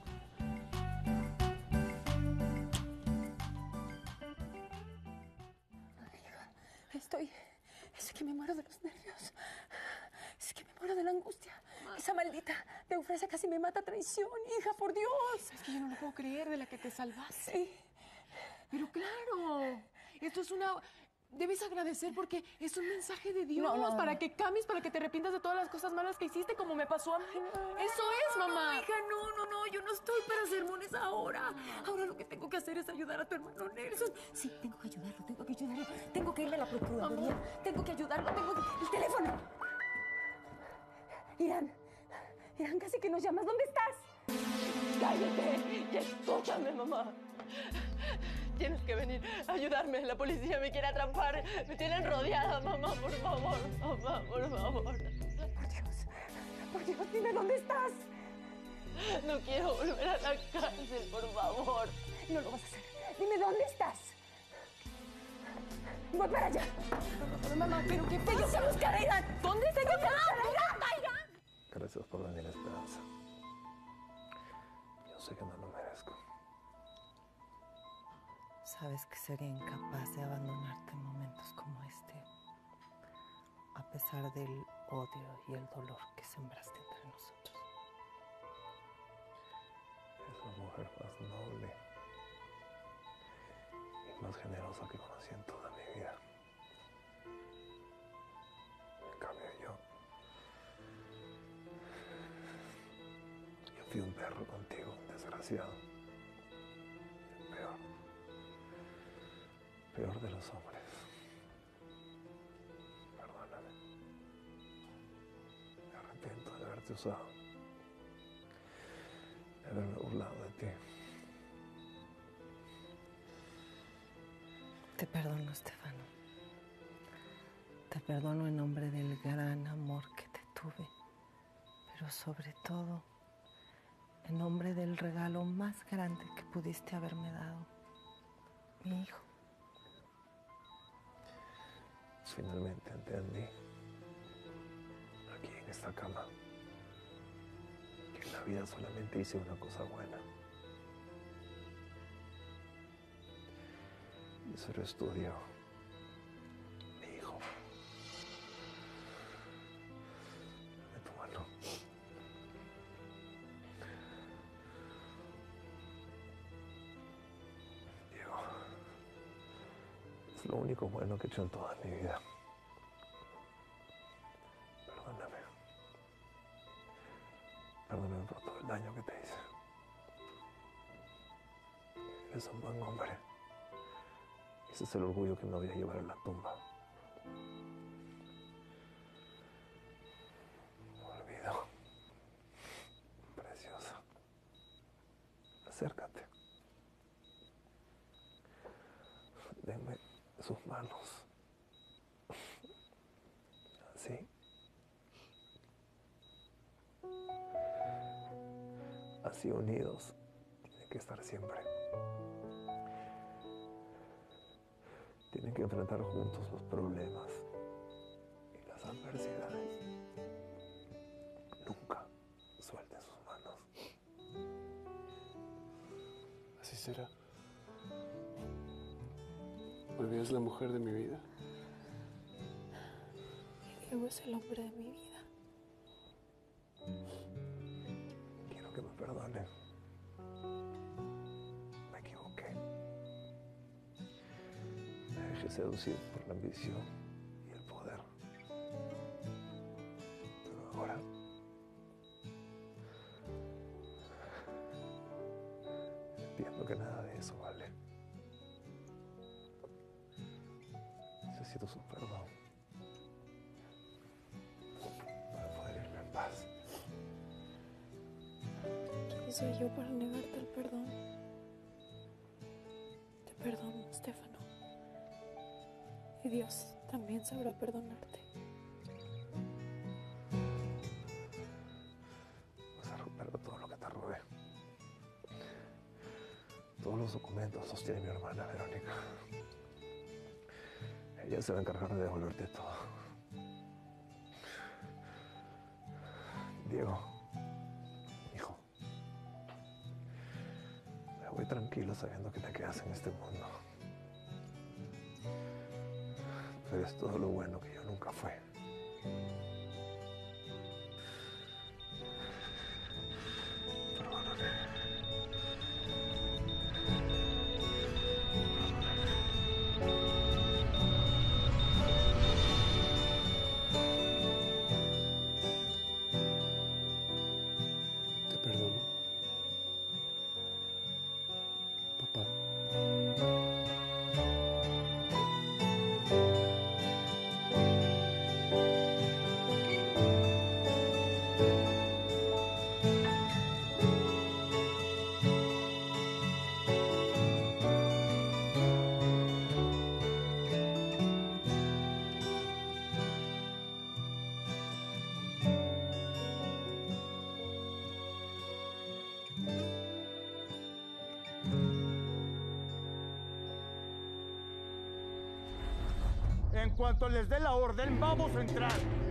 Es que me muero de los nervios. Es que me muero de la angustia. Esa maldita de Eufrasia casi me mata a traición, hija, por Dios. Es que yo no lo puedo creer, de la que te salvaste. Sí. Pero claro, esto es una... Debes agradecer porque es un mensaje de Dios No. para que cambies, para que te arrepientas de todas las cosas malas que hiciste, como me pasó a mí. Eso es, mamá. No, hija, no, yo no estoy para sermones ahora. Ahora lo que tengo que hacer es ayudar a tu hermano Nelson. Sí, tengo que ayudarlo. Tengo que irle a la procuraduría. Tengo que ayudarlo, el teléfono. Irán, casi que nos llamas. ¿Dónde estás? ¡Cállate! ¡Y escúchame, mamá! Tienes que venir a ayudarme. La policía me quiere atrapar. Me tienen rodeada, mamá, por favor. Mamá, por favor. Por Dios, dime dónde estás. No quiero volver a la cárcel, por favor. No lo vas a hacer. Dime dónde estás. Voy para allá. Mamá, ¿pero qué pasa? Tengo que buscar a Irán. ¿Dónde tengo que buscar a Irán? Gracias por venir, Esperanza. Yo sé que no lo merezco. Sabes que sería incapaz de abandonarte en momentos como este, a pesar del odio y el dolor que sembraste entre nosotros. Es la mujer más noble y más generosa que conocí en toda mi vida. En cambio yo fui un perro contigo, un desgraciado. El peor de los hombres. Perdóname. Me arrepiento de haberte usado, de haberme burlado de ti. Te perdono, Estefano. Te perdono en nombre del gran amor que te tuve, pero sobre todo en nombre del regalo más grande que pudiste haberme dado, mi hijo. Finalmente entendí, aquí en esta cama, que en la vida solamente hice una cosa buena. Y eso eres tú, Diego, mi hijo. Dame tu mano. Diego, es lo único bueno que he hecho en toda mi vida. Perdóname. Perdóname por todo el daño que te hice. Eres un buen hombre. Ese es el orgullo que me voy a llevar a la tumba. Olvido. Preciosa. Acércate. Denme sus manos. Así. Así unidos. Tienen que estar siempre. Tienen que enfrentar juntos los problemas y las adversidades. Nunca suelten sus manos. Así será. Olvida es la mujer de mi vida. Diego es el hombre de mi vida. Quiero que me perdone. Me equivoqué. Me dejé seducir por la ambición y el poder. Pero ahora entiendo que nada de eso vale. Necesito su perdón para poder irme en paz. ¿Quién soy yo para negarte el perdón? Te perdono, Stefano. Y Dios también sabrá perdonarte. Vas a recuperar todo lo que te robé. Todos los documentos los tiene mi hermana Verónica. Ella se va a encargar de devolverte todo. Diego, hijo, me voy tranquilo sabiendo que te quedas en este mundo. Tú eres todo lo bueno que yo nunca fui. Te perdono. Papá. En cuanto les dé la orden, vamos a entrar.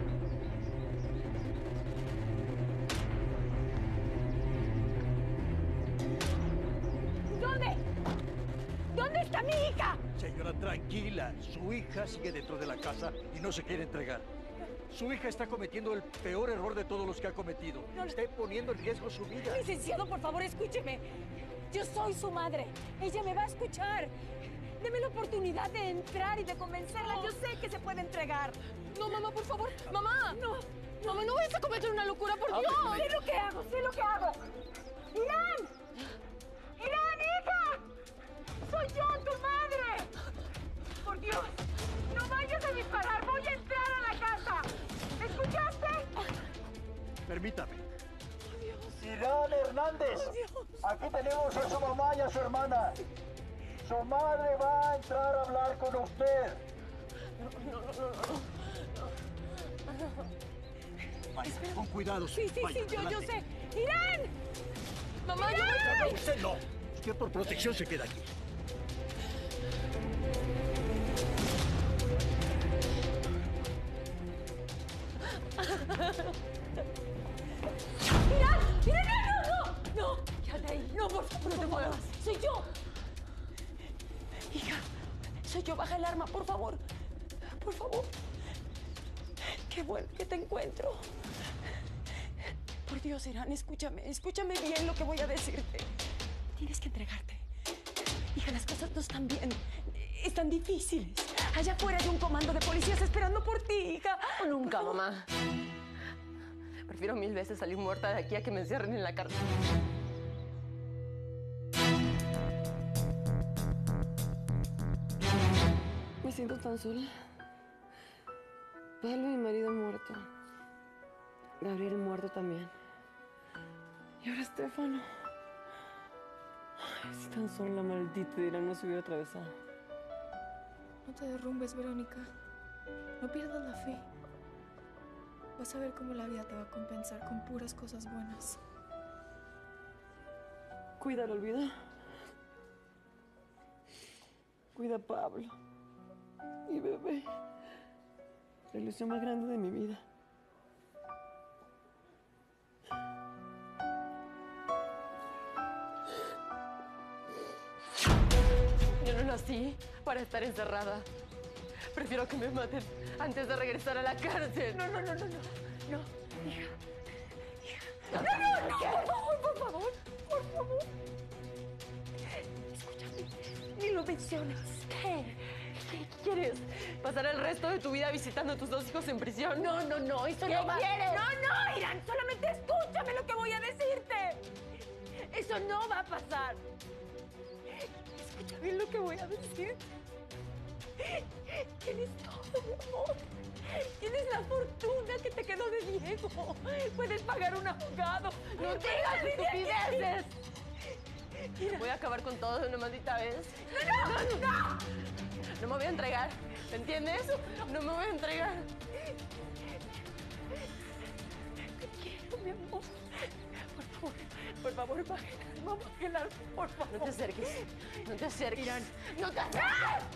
¿Dónde? ¿Dónde está mi hija? Señora, tranquila. Su hija sigue dentro de la casa y no se quiere entregar. Su hija está cometiendo el peor error de todos los que ha cometido. Está poniendo en riesgo su vida. Licenciado, por favor, escúcheme. Yo soy su madre. Ella me va a escuchar. Deme la oportunidad de entrar y de convencerla. Yo sé que se puede entregar. No, mamá, por favor. Mamá. No. Mamá, no vayas a cometer una locura, por Dios. Sé lo que hago, sé lo que hago. ¡Irán! ¡Irán, hija! ¡Soy yo, tu madre! Por Dios, no vayas a disparar. Voy a entrar a la casa. ¿Escuchaste? Permítame. Irán Hernández, aquí tenemos a su mamá y a su hermana. Su madre va a entrar a hablar con usted. Vaya, con cuidado. Sí, Vaya, yo adelante. sé. ¡Irán! Mamá, yo No, usted no. Usted por protección se queda aquí. ¡Irán! ¡Irán, no! ¡No! ¡Quédate ahí! ¡No, por favor, no te muevas! ¡Soy yo! Hija, soy yo. Baja el arma, por favor. Por favor. Qué bueno que te encuentro. Por Dios, Irán, escúchame. Escúchame bien lo que voy a decirte. Tienes que entregarte. Hija, las cosas no están bien. Están difíciles. Allá afuera hay un comando de policías esperando por ti, hija. Nunca, mamá. Prefiero 1000 veces salir muerta de aquí a que me encierren en la cárcel. Me siento tan sola. Pablo, mi marido, muerto. Gabriel muerto también. Y ahora Stefano. Ay, si tan solo la maldita Irán no se hubiera atravesado. No te derrumbes, Verónica. No pierdas la fe. Vas a ver cómo la vida te va a compensar con puras cosas buenas. Cuídalo, olvida. Cuida a Pablo. Mi bebé. La ilusión más grande de mi vida. nací para estar encerrada. Prefiero que me maten antes de regresar a la cárcel. No, hija. No, por favor. Escúchame, ni lo menciones. ¿Qué quieres? ¿Pasar el resto de tu vida visitando a tus 2 hijos en prisión? No, eso no va. ¿Qué quieres? No, Irán, solamente escúchame lo que voy a decirte. Eso no va a pasar. Escucha bien lo que voy a decir. Tienes todo, mi amor. Tienes la fortuna que te quedó de Diego. Puedes pagar un abogado. No digas estupideces. Voy a acabar con todo de una maldita vez. ¡No! No me voy a entregar. ¿Me entiendes? No me voy a entregar. Te quiero, mi amor. Por favor, Bajelar, por favor. No te acerques. Irán, no te acerques.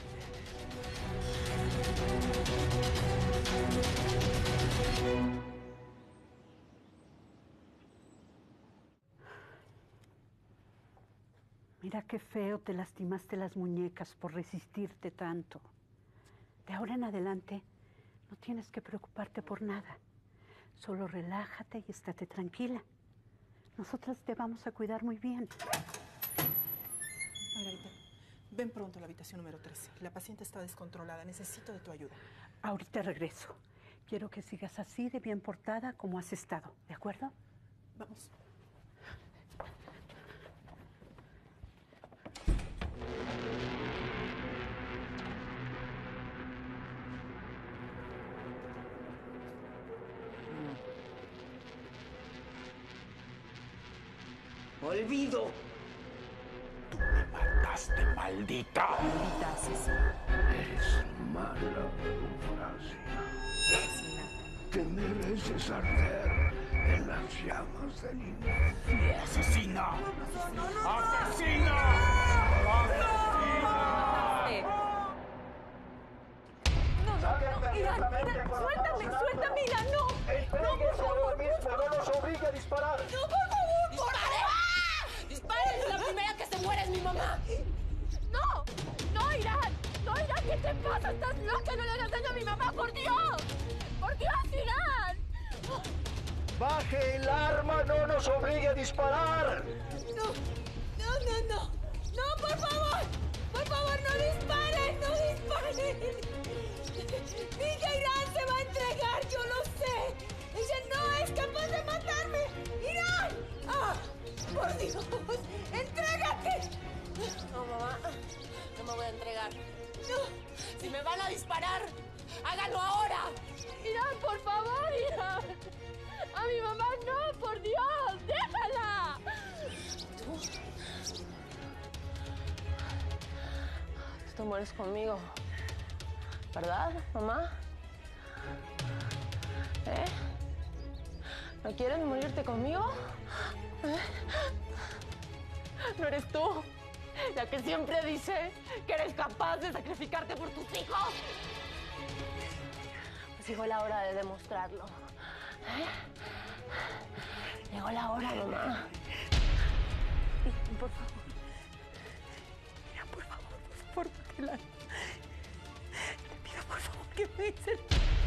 Mira qué feo te lastimaste las muñecas por resistirte tanto. De ahora en adelante no tienes que preocuparte por nada. Solo relájate y estate tranquila. Nosotras te vamos a cuidar muy bien. Margarita, ven pronto a la habitación número 13. La paciente está descontrolada. Necesito de tu ayuda. Ahorita regreso. Quiero que sigas así de bien portada como has estado. ¿De acuerdo? Vamos. ¡Olvido! Tú me mataste, maldita. Maldita asesina. Eres mala, Eufrasia. Que mereces arder en las llamas del infierno. ¡Asesina! ¡Asesina! Irán, suéltame, Irán, no, por favor. No nos obligue a disparar. No, por favor, ¡dispare! La primera que se muere es mi mamá. No, Irán, ¿qué te pasa? ¿Estás loca? No le hagas daño a mi mamá, por Dios, Irán. Baje el arma, no nos obligue a disparar. No, por favor, no disparen. Niña Irán se va a entregar, yo lo sé. Ella no es capaz de matarme. ¡Irán! ¡Ah! ¡Por Dios! ¡Entrégate! No, mamá. No me voy a entregar. No. Si me van a disparar, háganlo ahora. Irán, por favor, Irán. A mi mamá no, por Dios. ¡Déjala! Tú te mueres conmigo. ¿Verdad, mamá? ¿No quieres morirte conmigo? ¿No eres tú la que siempre dice que eres capaz de sacrificarte por tus hijos? Pues llegó la hora de demostrarlo. Llegó la hora, mamá. Por favor. Mira, por favor, Pilar. Te pido, por favor, que me dicen.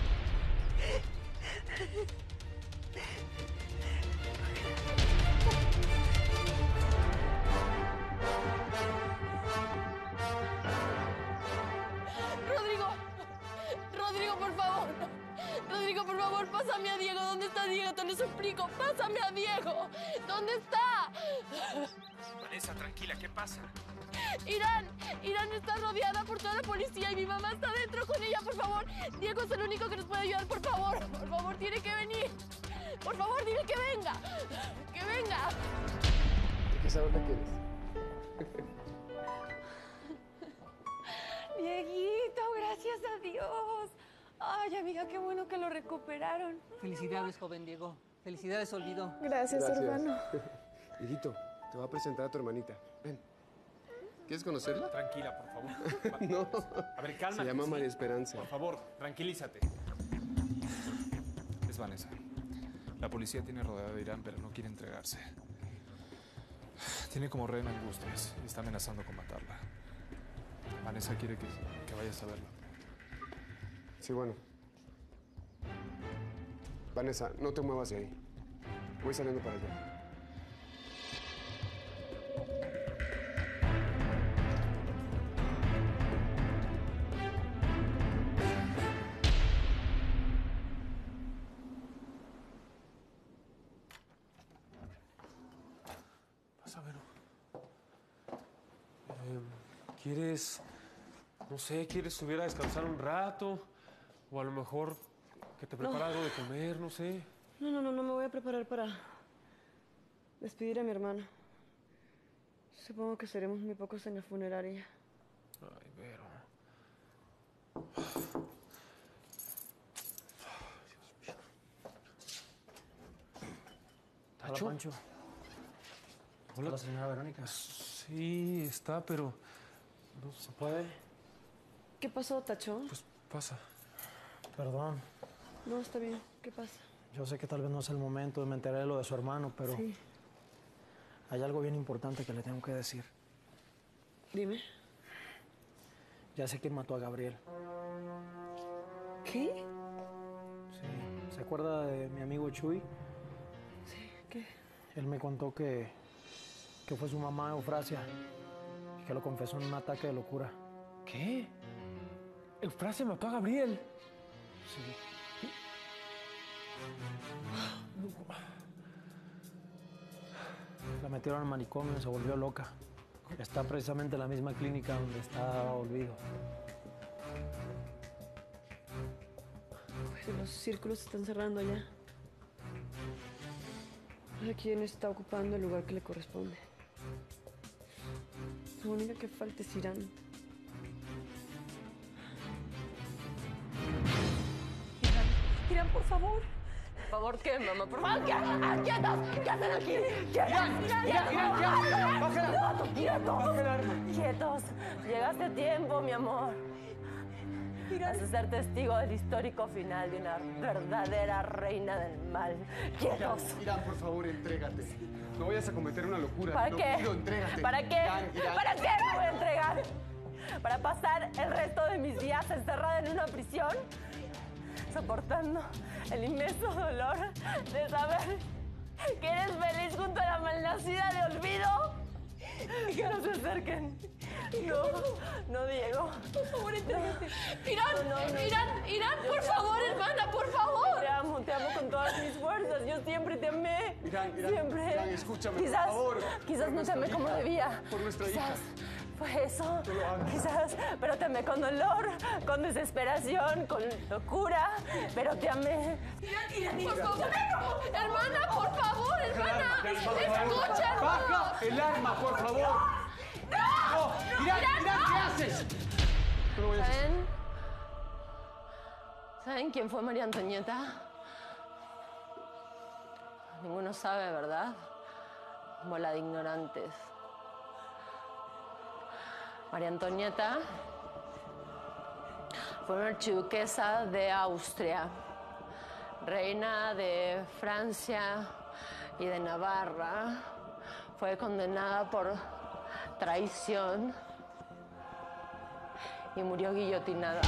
Rodrigo, por favor. Rodrigo, por favor, pásame a Diego. ¿Dónde está Diego? Te lo suplico. Pásame a Diego. ¿Dónde está? Vanessa, tranquila, ¿qué pasa? Irán está rodeada por toda la policía y mi mamá está dentro con ella, por favor. Diego es el único que nos puede ayudar, por favor, tiene que venir. Por favor, dile que venga. Que venga. ¿Qué sabes dónde quieres? Dieguito, gracias a Dios. Ay, amiga, qué bueno que lo recuperaron. Felicidades, joven Diego. Felicidades, Olvido. Gracias. hermano. Hijito, te voy a presentar a tu hermanita. Ven. ¿Quieres conocerla? Tranquila, por favor. No. A ver, calma. Se llama María Esperanza. Por favor, tranquilízate. Es Vanessa. La policía tiene rodeado a Irán, pero no quiere entregarse. Tiene como rehén a Angustias y está amenazando con matarla. Vanessa quiere que vayas a verla. Sí, bueno. Vanessa, no te muevas de ahí. Voy saliendo para allá. Pasa, Vero. ¿Quieres, no sé, quieres subir a descansar un rato? O a lo mejor que te prepara algo de comer, no sé. No me voy a preparar para despedir a mi hermano. Supongo que seremos muy pocos en la funeraria. Ay, Vero. Hola, Pancho. Hola. ¿Está la señora Verónica? Sí, está, pero no se puede. ¿Qué pasó, Tacho? Pues pasa. Perdón. No, está bien. ¿Qué pasa? Yo sé que tal vez no es el momento, me enteré de lo de su hermano, pero Sí. hay algo bien importante que le tengo que decir. Dime. Ya sé quién mató a Gabriel. ¿Qué? Sí. ¿Se acuerda de mi amigo Chuy? Sí, ¿qué? Él me contó que fue su mamá, Eufrasia, y que lo confesó en un ataque de locura. ¿Qué? ¿Eufrasia mató a Gabriel? Sí. La metieron al manicomio, se volvió loca. Está precisamente en la misma clínica donde está Olvido. Pues los círculos se están cerrando ya. No sé quién está ocupando el lugar que le corresponde. La única que falta es Irán. Irán, por favor. ¿Por favor qué, mamá? Por favor, ¡quietos! ¿Qué hacen aquí? ¡Quietos! Llegaste a tiempo, mi amor. Vas a ser testigo del histórico final de una verdadera reina del mal. ¡Quietos! Irán, por favor, entrégate. No vayas a cometer una locura. ¿Para No qué? pido, entrégate. ¿Para qué? Irán. ¿Para qué me voy a entregar? ¿Para pasar el resto de mis días encerrada en una prisión? Soportando el inmenso dolor de saber que eres feliz junto a la malnacida de Olvido. Que no se acerquen. No, Diego. Por favor, entrégate. Irán, No. Irán, por favor, hermana, por favor. Te amo con todas mis fuerzas. Yo siempre te amé. Irán, siempre. Irán, escúchame, Quizás, por favor. Quizás Por no te amé nuestra como hija, debía. por nuestra Quizás hija. fue eso. No lo hagas. Quizás, pero te amé con dolor, con desesperación, con locura. Pero te amé. Irán, por favor. Hermana, por favor, hermana. Escucha, ¡Baja el arma, por favor! ¡No! ¡Irán, ¿qué haces? No lo vayas a hacer. ¿Saben quién fue María Antonieta? Ninguno sabe, ¿verdad? Bola de ignorantes. María Antonieta fue una archiduquesa de Austria, reina de Francia y de Navarra. Fue condenada por traición y murió guillotinada.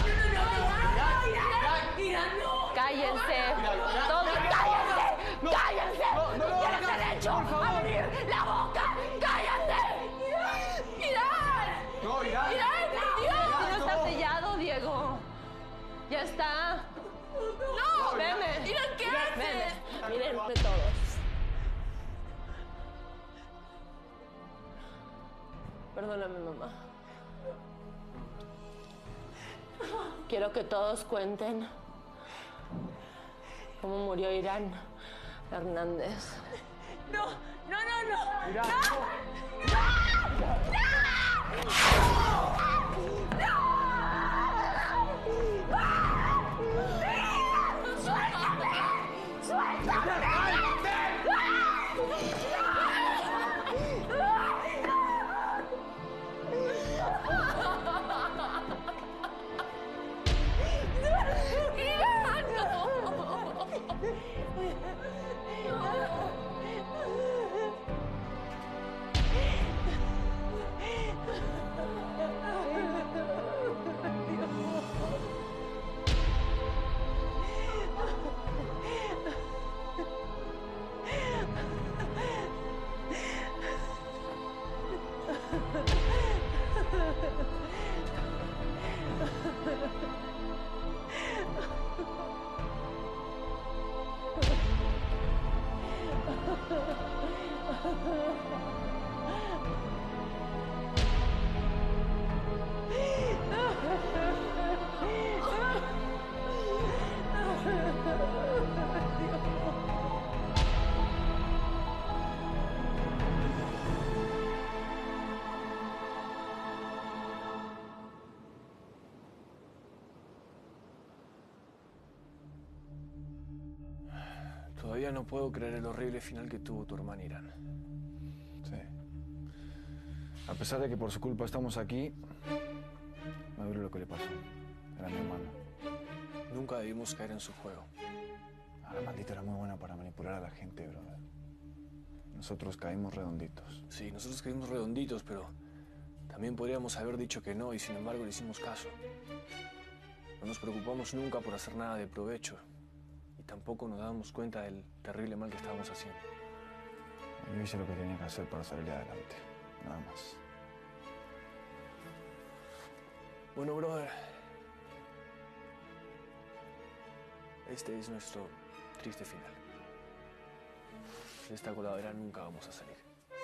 Irán, no. ¡Cállense! ¡Todos cállense! ¡Cállense! ¡Tienes derecho a abrir la boca! ¡Cállense! Irán. No, Irán. Dios. No está sellado, Diego. Ya está. No. Veme. Irán, ¿qué haces? Mírenme todos. Perdóname, mamá. Quiero que todos cuenten cómo murió Irán Hernández. No. Irán, Todavía no puedo creer el horrible final que tuvo tu hermana Irán. Sí. A pesar de que por su culpa estamos aquí, me duele lo que le pasó. Era mi hermana. Nunca debimos caer en su juego. La maldita era muy buena para manipular a la gente, brother. Nosotros caímos redonditos. Sí, nosotros caímos redonditos, pero también podríamos haber dicho que no y sin embargo le hicimos caso. No nos preocupamos nunca por hacer nada de provecho y tampoco nos dábamos cuenta del terrible mal que estábamos haciendo. Yo hice lo que tenía que hacer para salir adelante, nada más. Bueno, brother, este es nuestro triste final. De esta coladera nunca vamos a salir.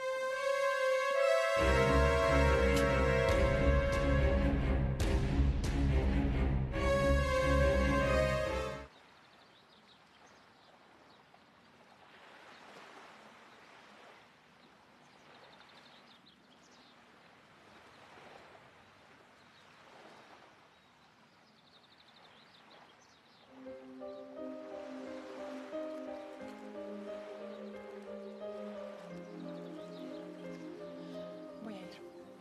Voy a ir.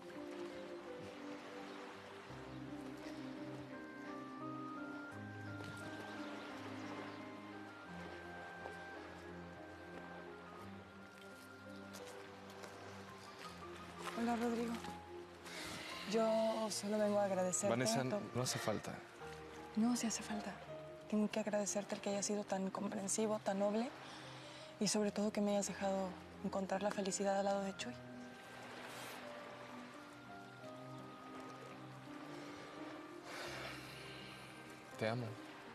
Hola, Rodrigo. Yo solo vengo a agradecerte. Vanessa, no hace falta. No, sí hace falta. Tengo que agradecerte el que hayas sido tan comprensivo, tan noble y sobre todo que me hayas dejado encontrar la felicidad al lado de Chuy. Te amo.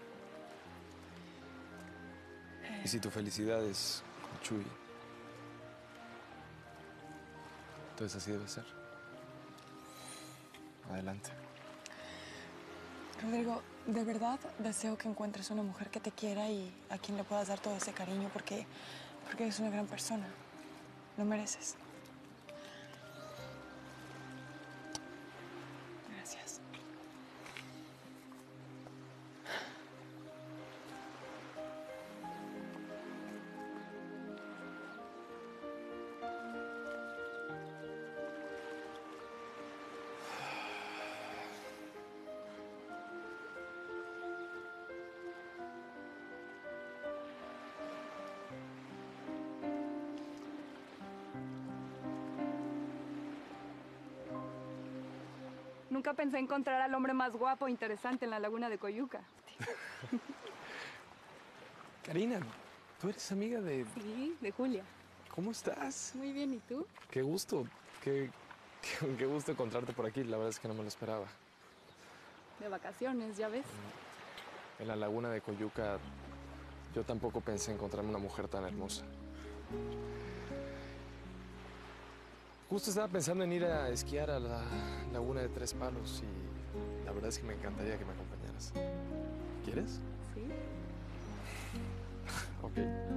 Y si tu felicidad es con Chuy, entonces así debe ser. Adelante. Rodrigo, de verdad deseo que encuentres una mujer que te quiera y a quien le puedas dar todo ese cariño porque eres una gran persona. Lo mereces. Gracias. Nunca pensé encontrar al hombre más guapo e interesante en la laguna de Coyuca. Karina, ¿tú eres amiga de...? Sí, de Julia. ¿Cómo estás? Muy bien, ¿y tú? Qué gusto, qué gusto encontrarte por aquí. La verdad es que no me lo esperaba. De vacaciones, ya ves. En la laguna de Coyuca, yo tampoco pensé encontrarme una mujer tan hermosa. Justo estaba pensando en ir a esquiar a la laguna de Tres Palos y la verdad es que me encantaría que me acompañaras. ¿Quieres? Sí. Ok.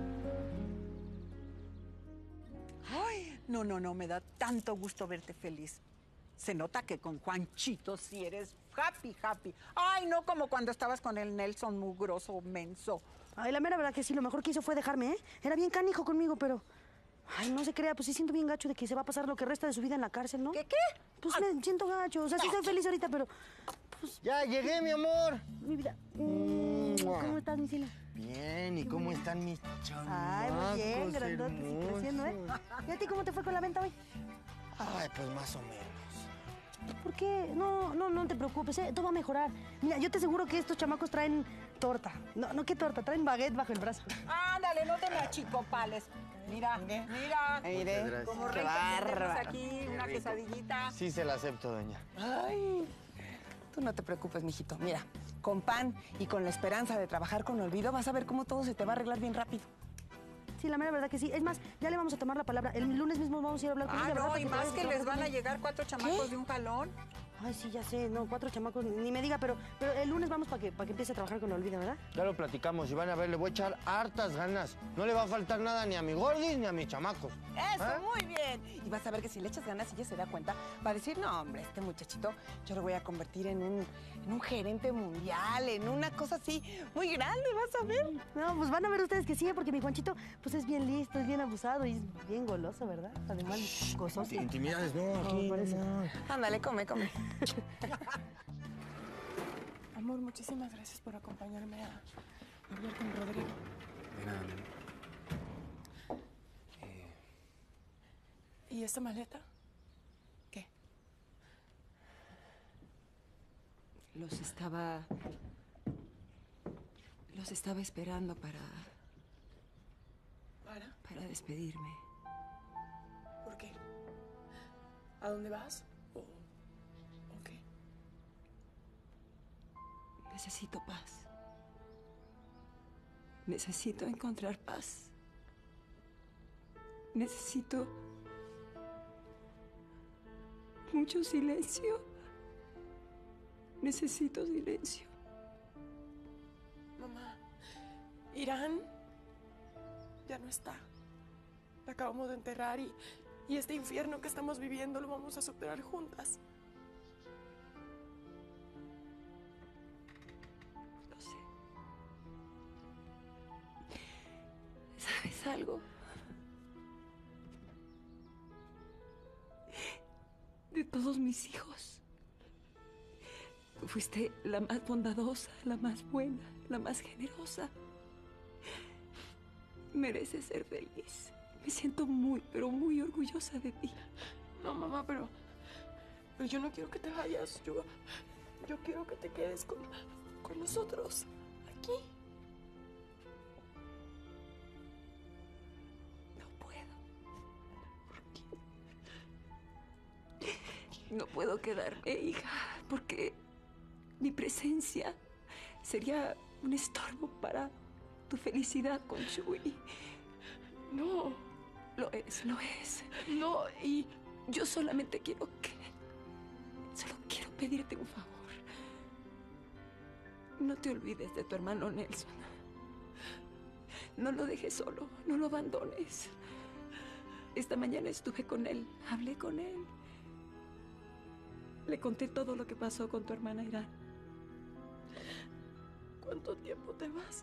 Ay, no, me da tanto gusto verte feliz. Se nota que con Juanchito sí eres happy. Ay, no como cuando estabas con el Nelson mugroso, menso. Ay, la mera verdad que sí, lo mejor que hizo fue dejarme, ¿eh? Era bien canijo conmigo, pero... Ay, no se crea, pues sí siento bien gacho de que se va a pasar lo que resta de su vida en la cárcel, ¿no? ¿Qué? Pues me siento gacho, o sea, sí soy feliz ahorita, pero... Pues... Ya llegué, mi amor. Mi vida. ¿Cómo estás, mi cielo? Bien, ¿y cómo están mis chamacos? Ay, muy bien, grandotes y creciendo, ¿eh? ¿Y a ti cómo te fue con la venta hoy? Ay, pues más o menos. ¿Por qué? No te preocupes, ¿eh? Todo va a mejorar. Mira, yo te aseguro que estos chamacos traen torta. No, ¿qué torta? Traen baguette bajo el brazo. Ándale, no te me achicopales. Mira, Mire. como Qué rey que tenemos bárbaro. aquí, una quesadillita. Sí se la acepto, doña. Ay, tú no te preocupes, mijito. Mira, con pan y con la esperanza de trabajar con olvido, vas a ver cómo todo se te va a arreglar bien rápido. Sí, la mera verdad que sí. Es más, ya le vamos a tomar la palabra. El lunes mismo vamos a ir a hablar con ella, ¿verdad? No, Para y te más vayas que a les trabajar van a con llegar 4 chamacos de un jalón. Ay, sí, ya sé. No, 4 chamacos, ni me diga, pero el lunes vamos para que empiece a trabajar con la Olvida, ¿verdad? Ya lo platicamos y van a ver, le voy a echar hartas ganas. No le va a faltar nada ni a mi gordis ni a mis chamacos. Eso, muy bien. Y vas a ver que si le echas ganas, ella se da cuenta, va a decir, no, hombre, este muchachito yo lo voy a convertir en un gerente mundial, en una cosa así muy grande, vas a ver. No, pues van a ver ustedes que sí, porque mi Juanchito pues es bien listo, es bien abusado y es bien goloso, ¿verdad? Además, gozoso. Intimidades, no, aquí. por eso. No. Ándale, come, come. Amor, muchísimas gracias por acompañarme a hablar con Rodrigo. De nada, ¿Y esta maleta? ¿Qué? Los estaba esperando para despedirme. ¿Por qué? ¿A dónde vas? ¿O qué? Necesito paz. Necesito encontrar paz. Necesito mucho silencio. Necesito silencio. Mamá, Irán ya no está. La acabamos de enterrar y este infierno que estamos viviendo lo vamos a superar juntas. Lo sé. ¿Sabes algo? De todos mis hijos, tú fuiste la más bondadosa, la más buena, la más generosa. Mereces ser feliz. Me siento muy, pero muy orgullosa de ti. No, mamá, pero yo no quiero que te vayas. Yo quiero que te quedes con nosotros, aquí. No puedo quedarme, hija, porque mi presencia sería un estorbo para tu felicidad con Chuy. No. Lo es, lo es. No, y yo solamente quiero pedirte un favor. No te olvides de tu hermano Nelson. No lo dejes solo, no lo abandones. Esta mañana estuve con él, hablé con él. Le conté todo lo que pasó con tu hermana Irán. ¿Cuánto tiempo te vas?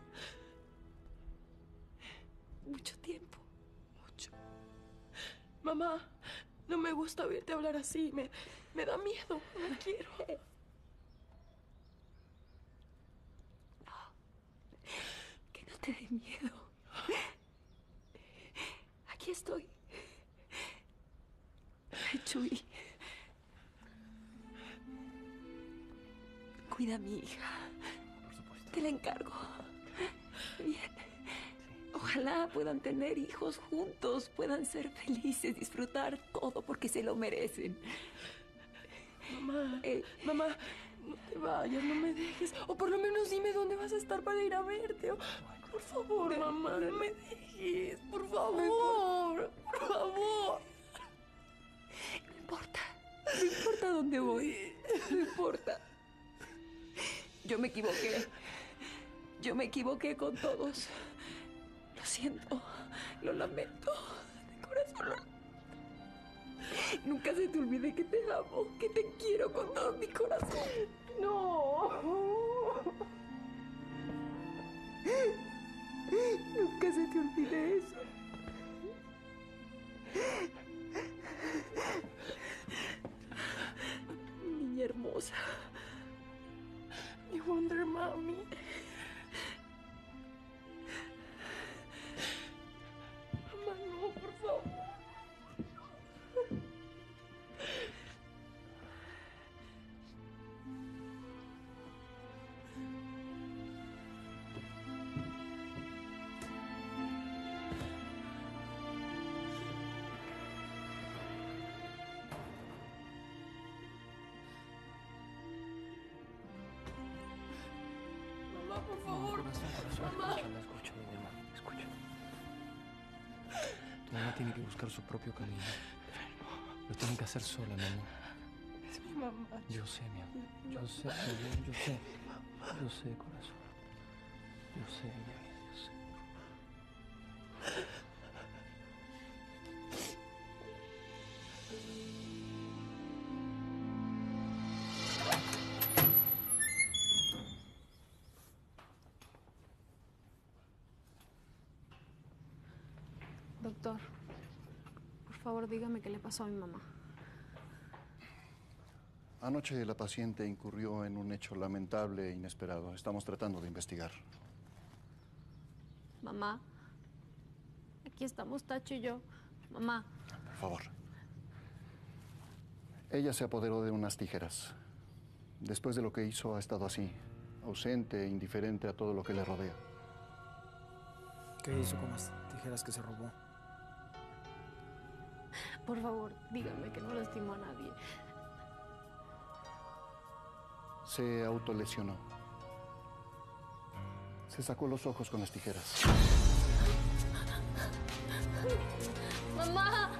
Mucho tiempo. Mucho. Mamá, no me gusta oírte hablar así. Me da miedo. No quiero. Que no te dé miedo. Aquí estoy. Ay, Chuy. Cuida a mi hija. Por supuesto. Te la encargo. Bien. Ojalá puedan tener hijos juntos, puedan ser felices, disfrutar todo porque se lo merecen. Mamá, mamá, no te vayas, no me dejes. O por lo menos dime dónde vas a estar para ir a verte. Por favor, mamá, no me dejes. Por favor, por favor. No importa. No importa dónde voy. No importa. Yo me equivoqué. Yo me equivoqué con todos. Lo siento. Lo lamento. De corazón. Nunca se te olvide que te amo, que te quiero con todo mi corazón. No. Nunca se te olvide eso. Niña hermosa. Mi Wonder Mommy. Mamá, no, por favor. Por favor. Mamá. Escucha, mi mamá. Escucha. Tu mamá tiene que buscar su propio camino. Lo tiene que hacer sola, mi amor. Es mi mamá. más. Yo sé, mi amor. Yo sé, yo sé. Yo sé, corazón. Yo sé, mi vida, yo sé. Doctor, por favor, dígame qué le pasó a mi mamá. Anoche la paciente incurrió en un hecho lamentable e inesperado. Estamos tratando de investigar. Mamá, aquí estamos Tacho y yo. Mamá. Por favor. Ella se apoderó de unas tijeras. Después de lo que hizo, ha estado así, ausente e indiferente a todo lo que le rodea. ¿Qué hizo con las tijeras que se robó? Por favor, dígame que no lastimó a nadie. Se autolesionó. Se sacó los ojos con las tijeras. ¡Mamá! ¡Mamá!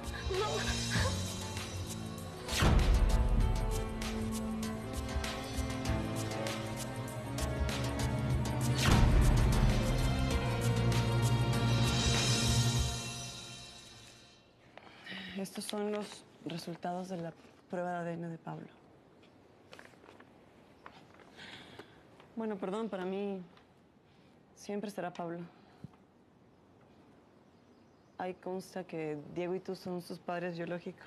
Estos son los resultados de la prueba de ADN de Pablo. Bueno, perdón, para mí siempre será Pablo. Ahí consta que Diego y tú son sus padres biológicos.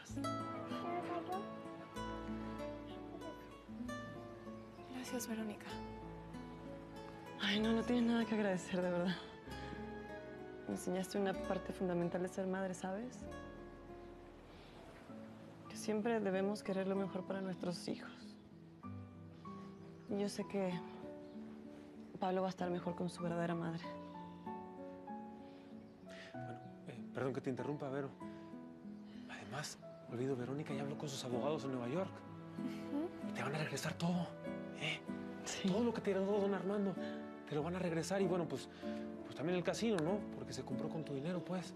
Gracias, Verónica. Ay, no tienes nada que agradecer, de verdad. Me enseñaste una parte fundamental de ser madre, ¿sabes? Que siempre debemos querer lo mejor para nuestros hijos. Y yo sé que Pablo va a estar mejor con su verdadera madre. Bueno, perdón que te interrumpa, Vero. Además, olvido, Verónica ya habló con sus abogados en Nueva York. Y te van a regresar todo, ¿eh? Sí. Todo lo que te heredó don Armando, te lo van a regresar. Y bueno, pues también el casino, ¿no? Porque se compró con tu dinero, pues.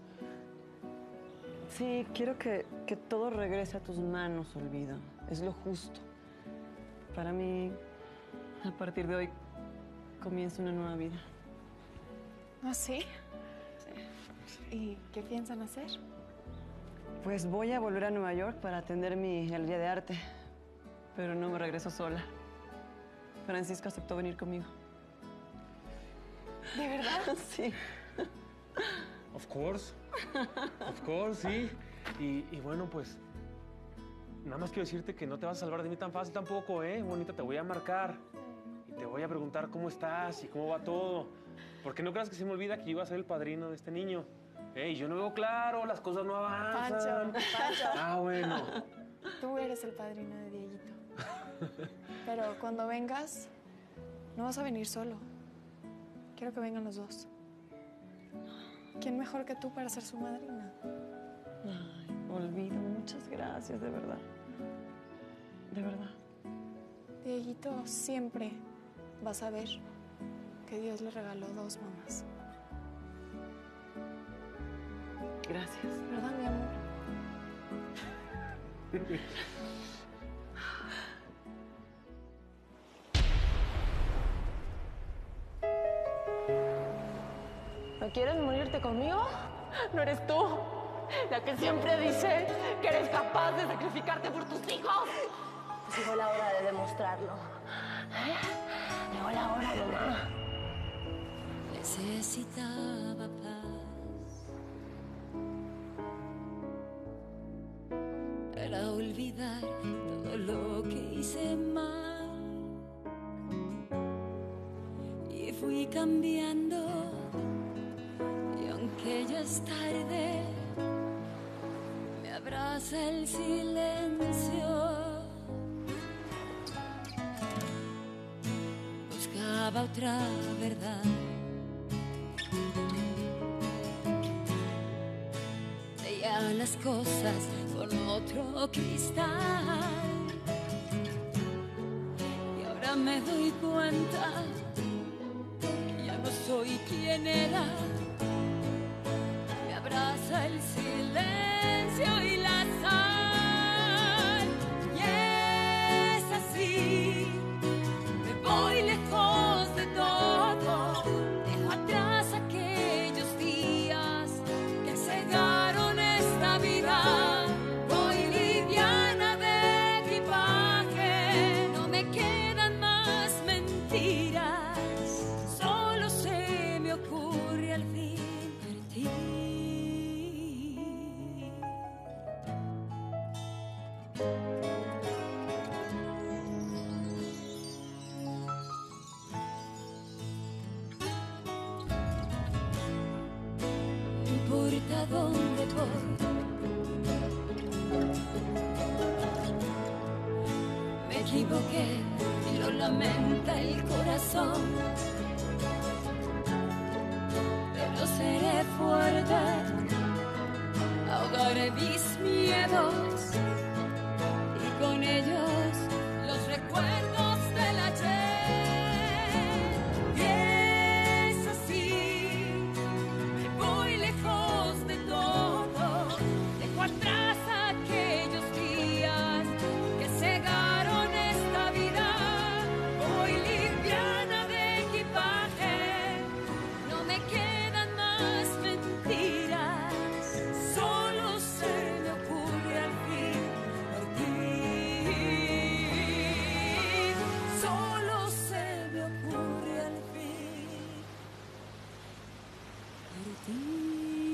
Sí, quiero que todo regrese a tus manos, Olvido. Es lo justo. Para mí, a partir de hoy, comienza una nueva vida. ¿Ah, sí? Sí. ¿Y qué piensan hacer? Pues voy a volver a Nueva York para atender mi galería de arte. Pero no me regreso sola. Francisco aceptó venir conmigo. ¿De verdad? Sí. Of course. Of course, sí. Y bueno, pues, nada más quiero decirte que no te vas a salvar de mí tan fácil tampoco, ¿eh? Bonita, te voy a marcar. Y te voy a preguntar cómo estás y cómo va todo. Porque no creas que se me olvida que yo iba a ser el padrino de este niño. Y yo no veo claro, las cosas no avanzan. Pancho. Ah, bueno. Tú eres el padrino de Dieguito. Pero cuando vengas, no vas a venir solo. Quiero que vengan los dos. ¿Quién mejor que tú para ser su madrina? Ay, Olvido, muchas gracias, de verdad. De verdad. Dieguito siempre va a saber que Dios le regaló dos mamás. Gracias. ¿Verdad, mi amor? ¿No quieres morirte conmigo? ¿No eres tú la que siempre dice que eres capaz de sacrificarte por tus hijos? Pues llegó la hora de demostrarlo. Llegó la hora, mamá. Necesitaba paz para olvidar todo lo que hice mal. Y fui cambiando. Que ya es tarde, me abraza el silencio. Buscaba otra verdad. Veía las cosas con otro cristal. Y ahora me doy cuenta que ya no soy quien era. Abraza el silencio y la sal. Y es a dónde voy. Me equivoqué y lo lamenta el corazón, pero seré fuerte, ahogaré mis miedos y con ellos los recuerdos del ayer. Y es así, me voy lejos de todo, dejo atrás aquellos días que cegaron esta vida. Voy liviana de equipaje, no me quedan más mentiras, solo se me ocurre al fin partir, solo se me ocurre al fin partir.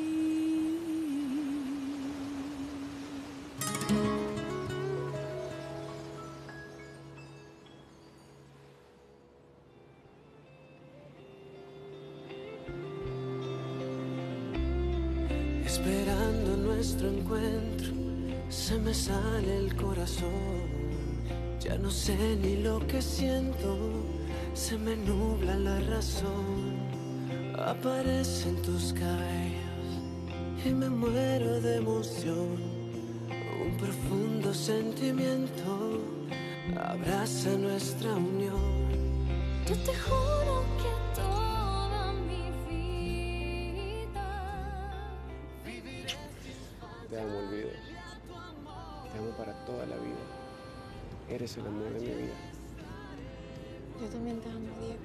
Esperando nuestro encuentro, se me sale el corazón. Ya no sé ni lo que siento, se me nubla la razón. Aparecen tus cabellos y me muero de emoción. Un profundo sentimiento abraza nuestra unión. Yo te juro que toda mi vida Te amo, Olvido. Te amo para toda la vida. Eres el amor de mi vida. Yo también te amo, Diego.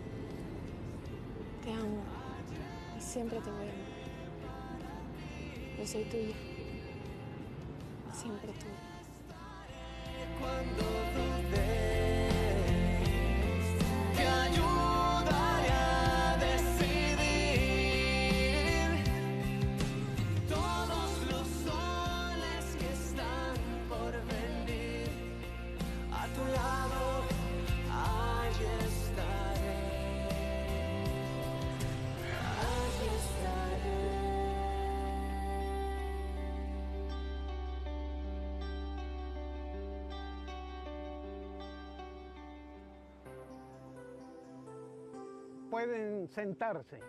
Te amo y siempre te voy a amar. Yo soy tuya, siempre tuya. Cuando dudes, te ayudaré a decidir todos los soles que están por venir. A tu lado, allí estaré. Allí estaré. Pueden sentarse.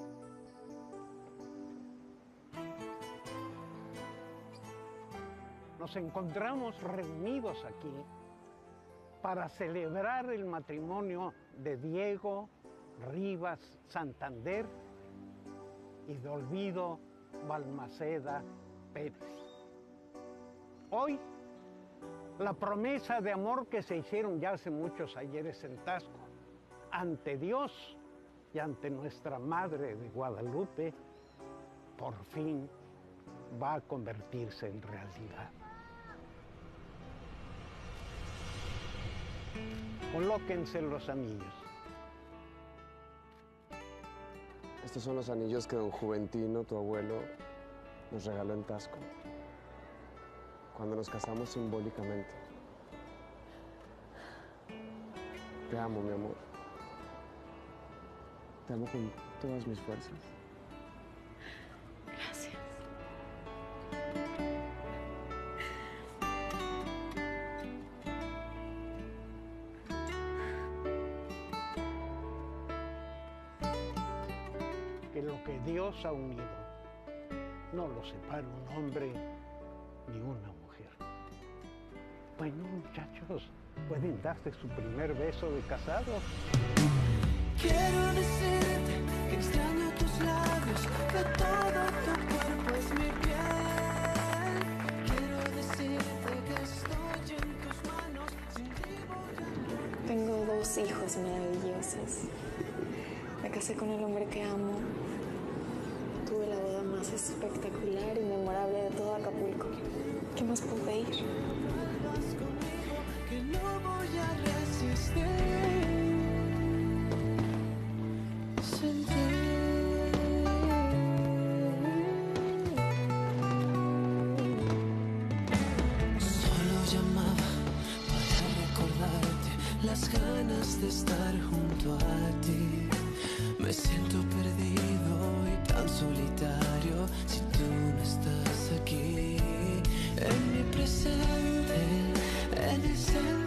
Nos encontramos reunidos aquí para celebrar el matrimonio de Diego Rivas Santander y de Olvido Balmaceda Pérez. Hoy, la promesa de amor que se hicieron ya hace muchos ayeres en Taxco, ante Dios y ante nuestra Madre de Guadalupe, por fin va a convertirse en realidad. Colóquense los anillos. Estos son los anillos que don Juventino, tu abuelo, nos regaló en Taxco, cuando nos casamos simbólicamente. Te amo, mi amor. Te amo con todas mis fuerzas. Gracias. Que lo que Dios ha unido no lo separa un hombre ni una mujer. Bueno, muchachos, pueden darse su primer beso de casados. Quiero decirte que extraño tus labios, que todo tu cuerpo es mi piel. Quiero decirte que estoy en tus manos, sin ti voy a... Tengo 2 hijos maravillosos. Me casé con el hombre que amo. Tuve la boda más espectacular y memorable de todo Acapulco. ¿Qué más puedo pedir? Que no voy a resistir. Solo llamaba para recordarte las ganas de estar junto a ti. Me siento perdido y tan solitario sin tu estás aquí, en mi presente, en el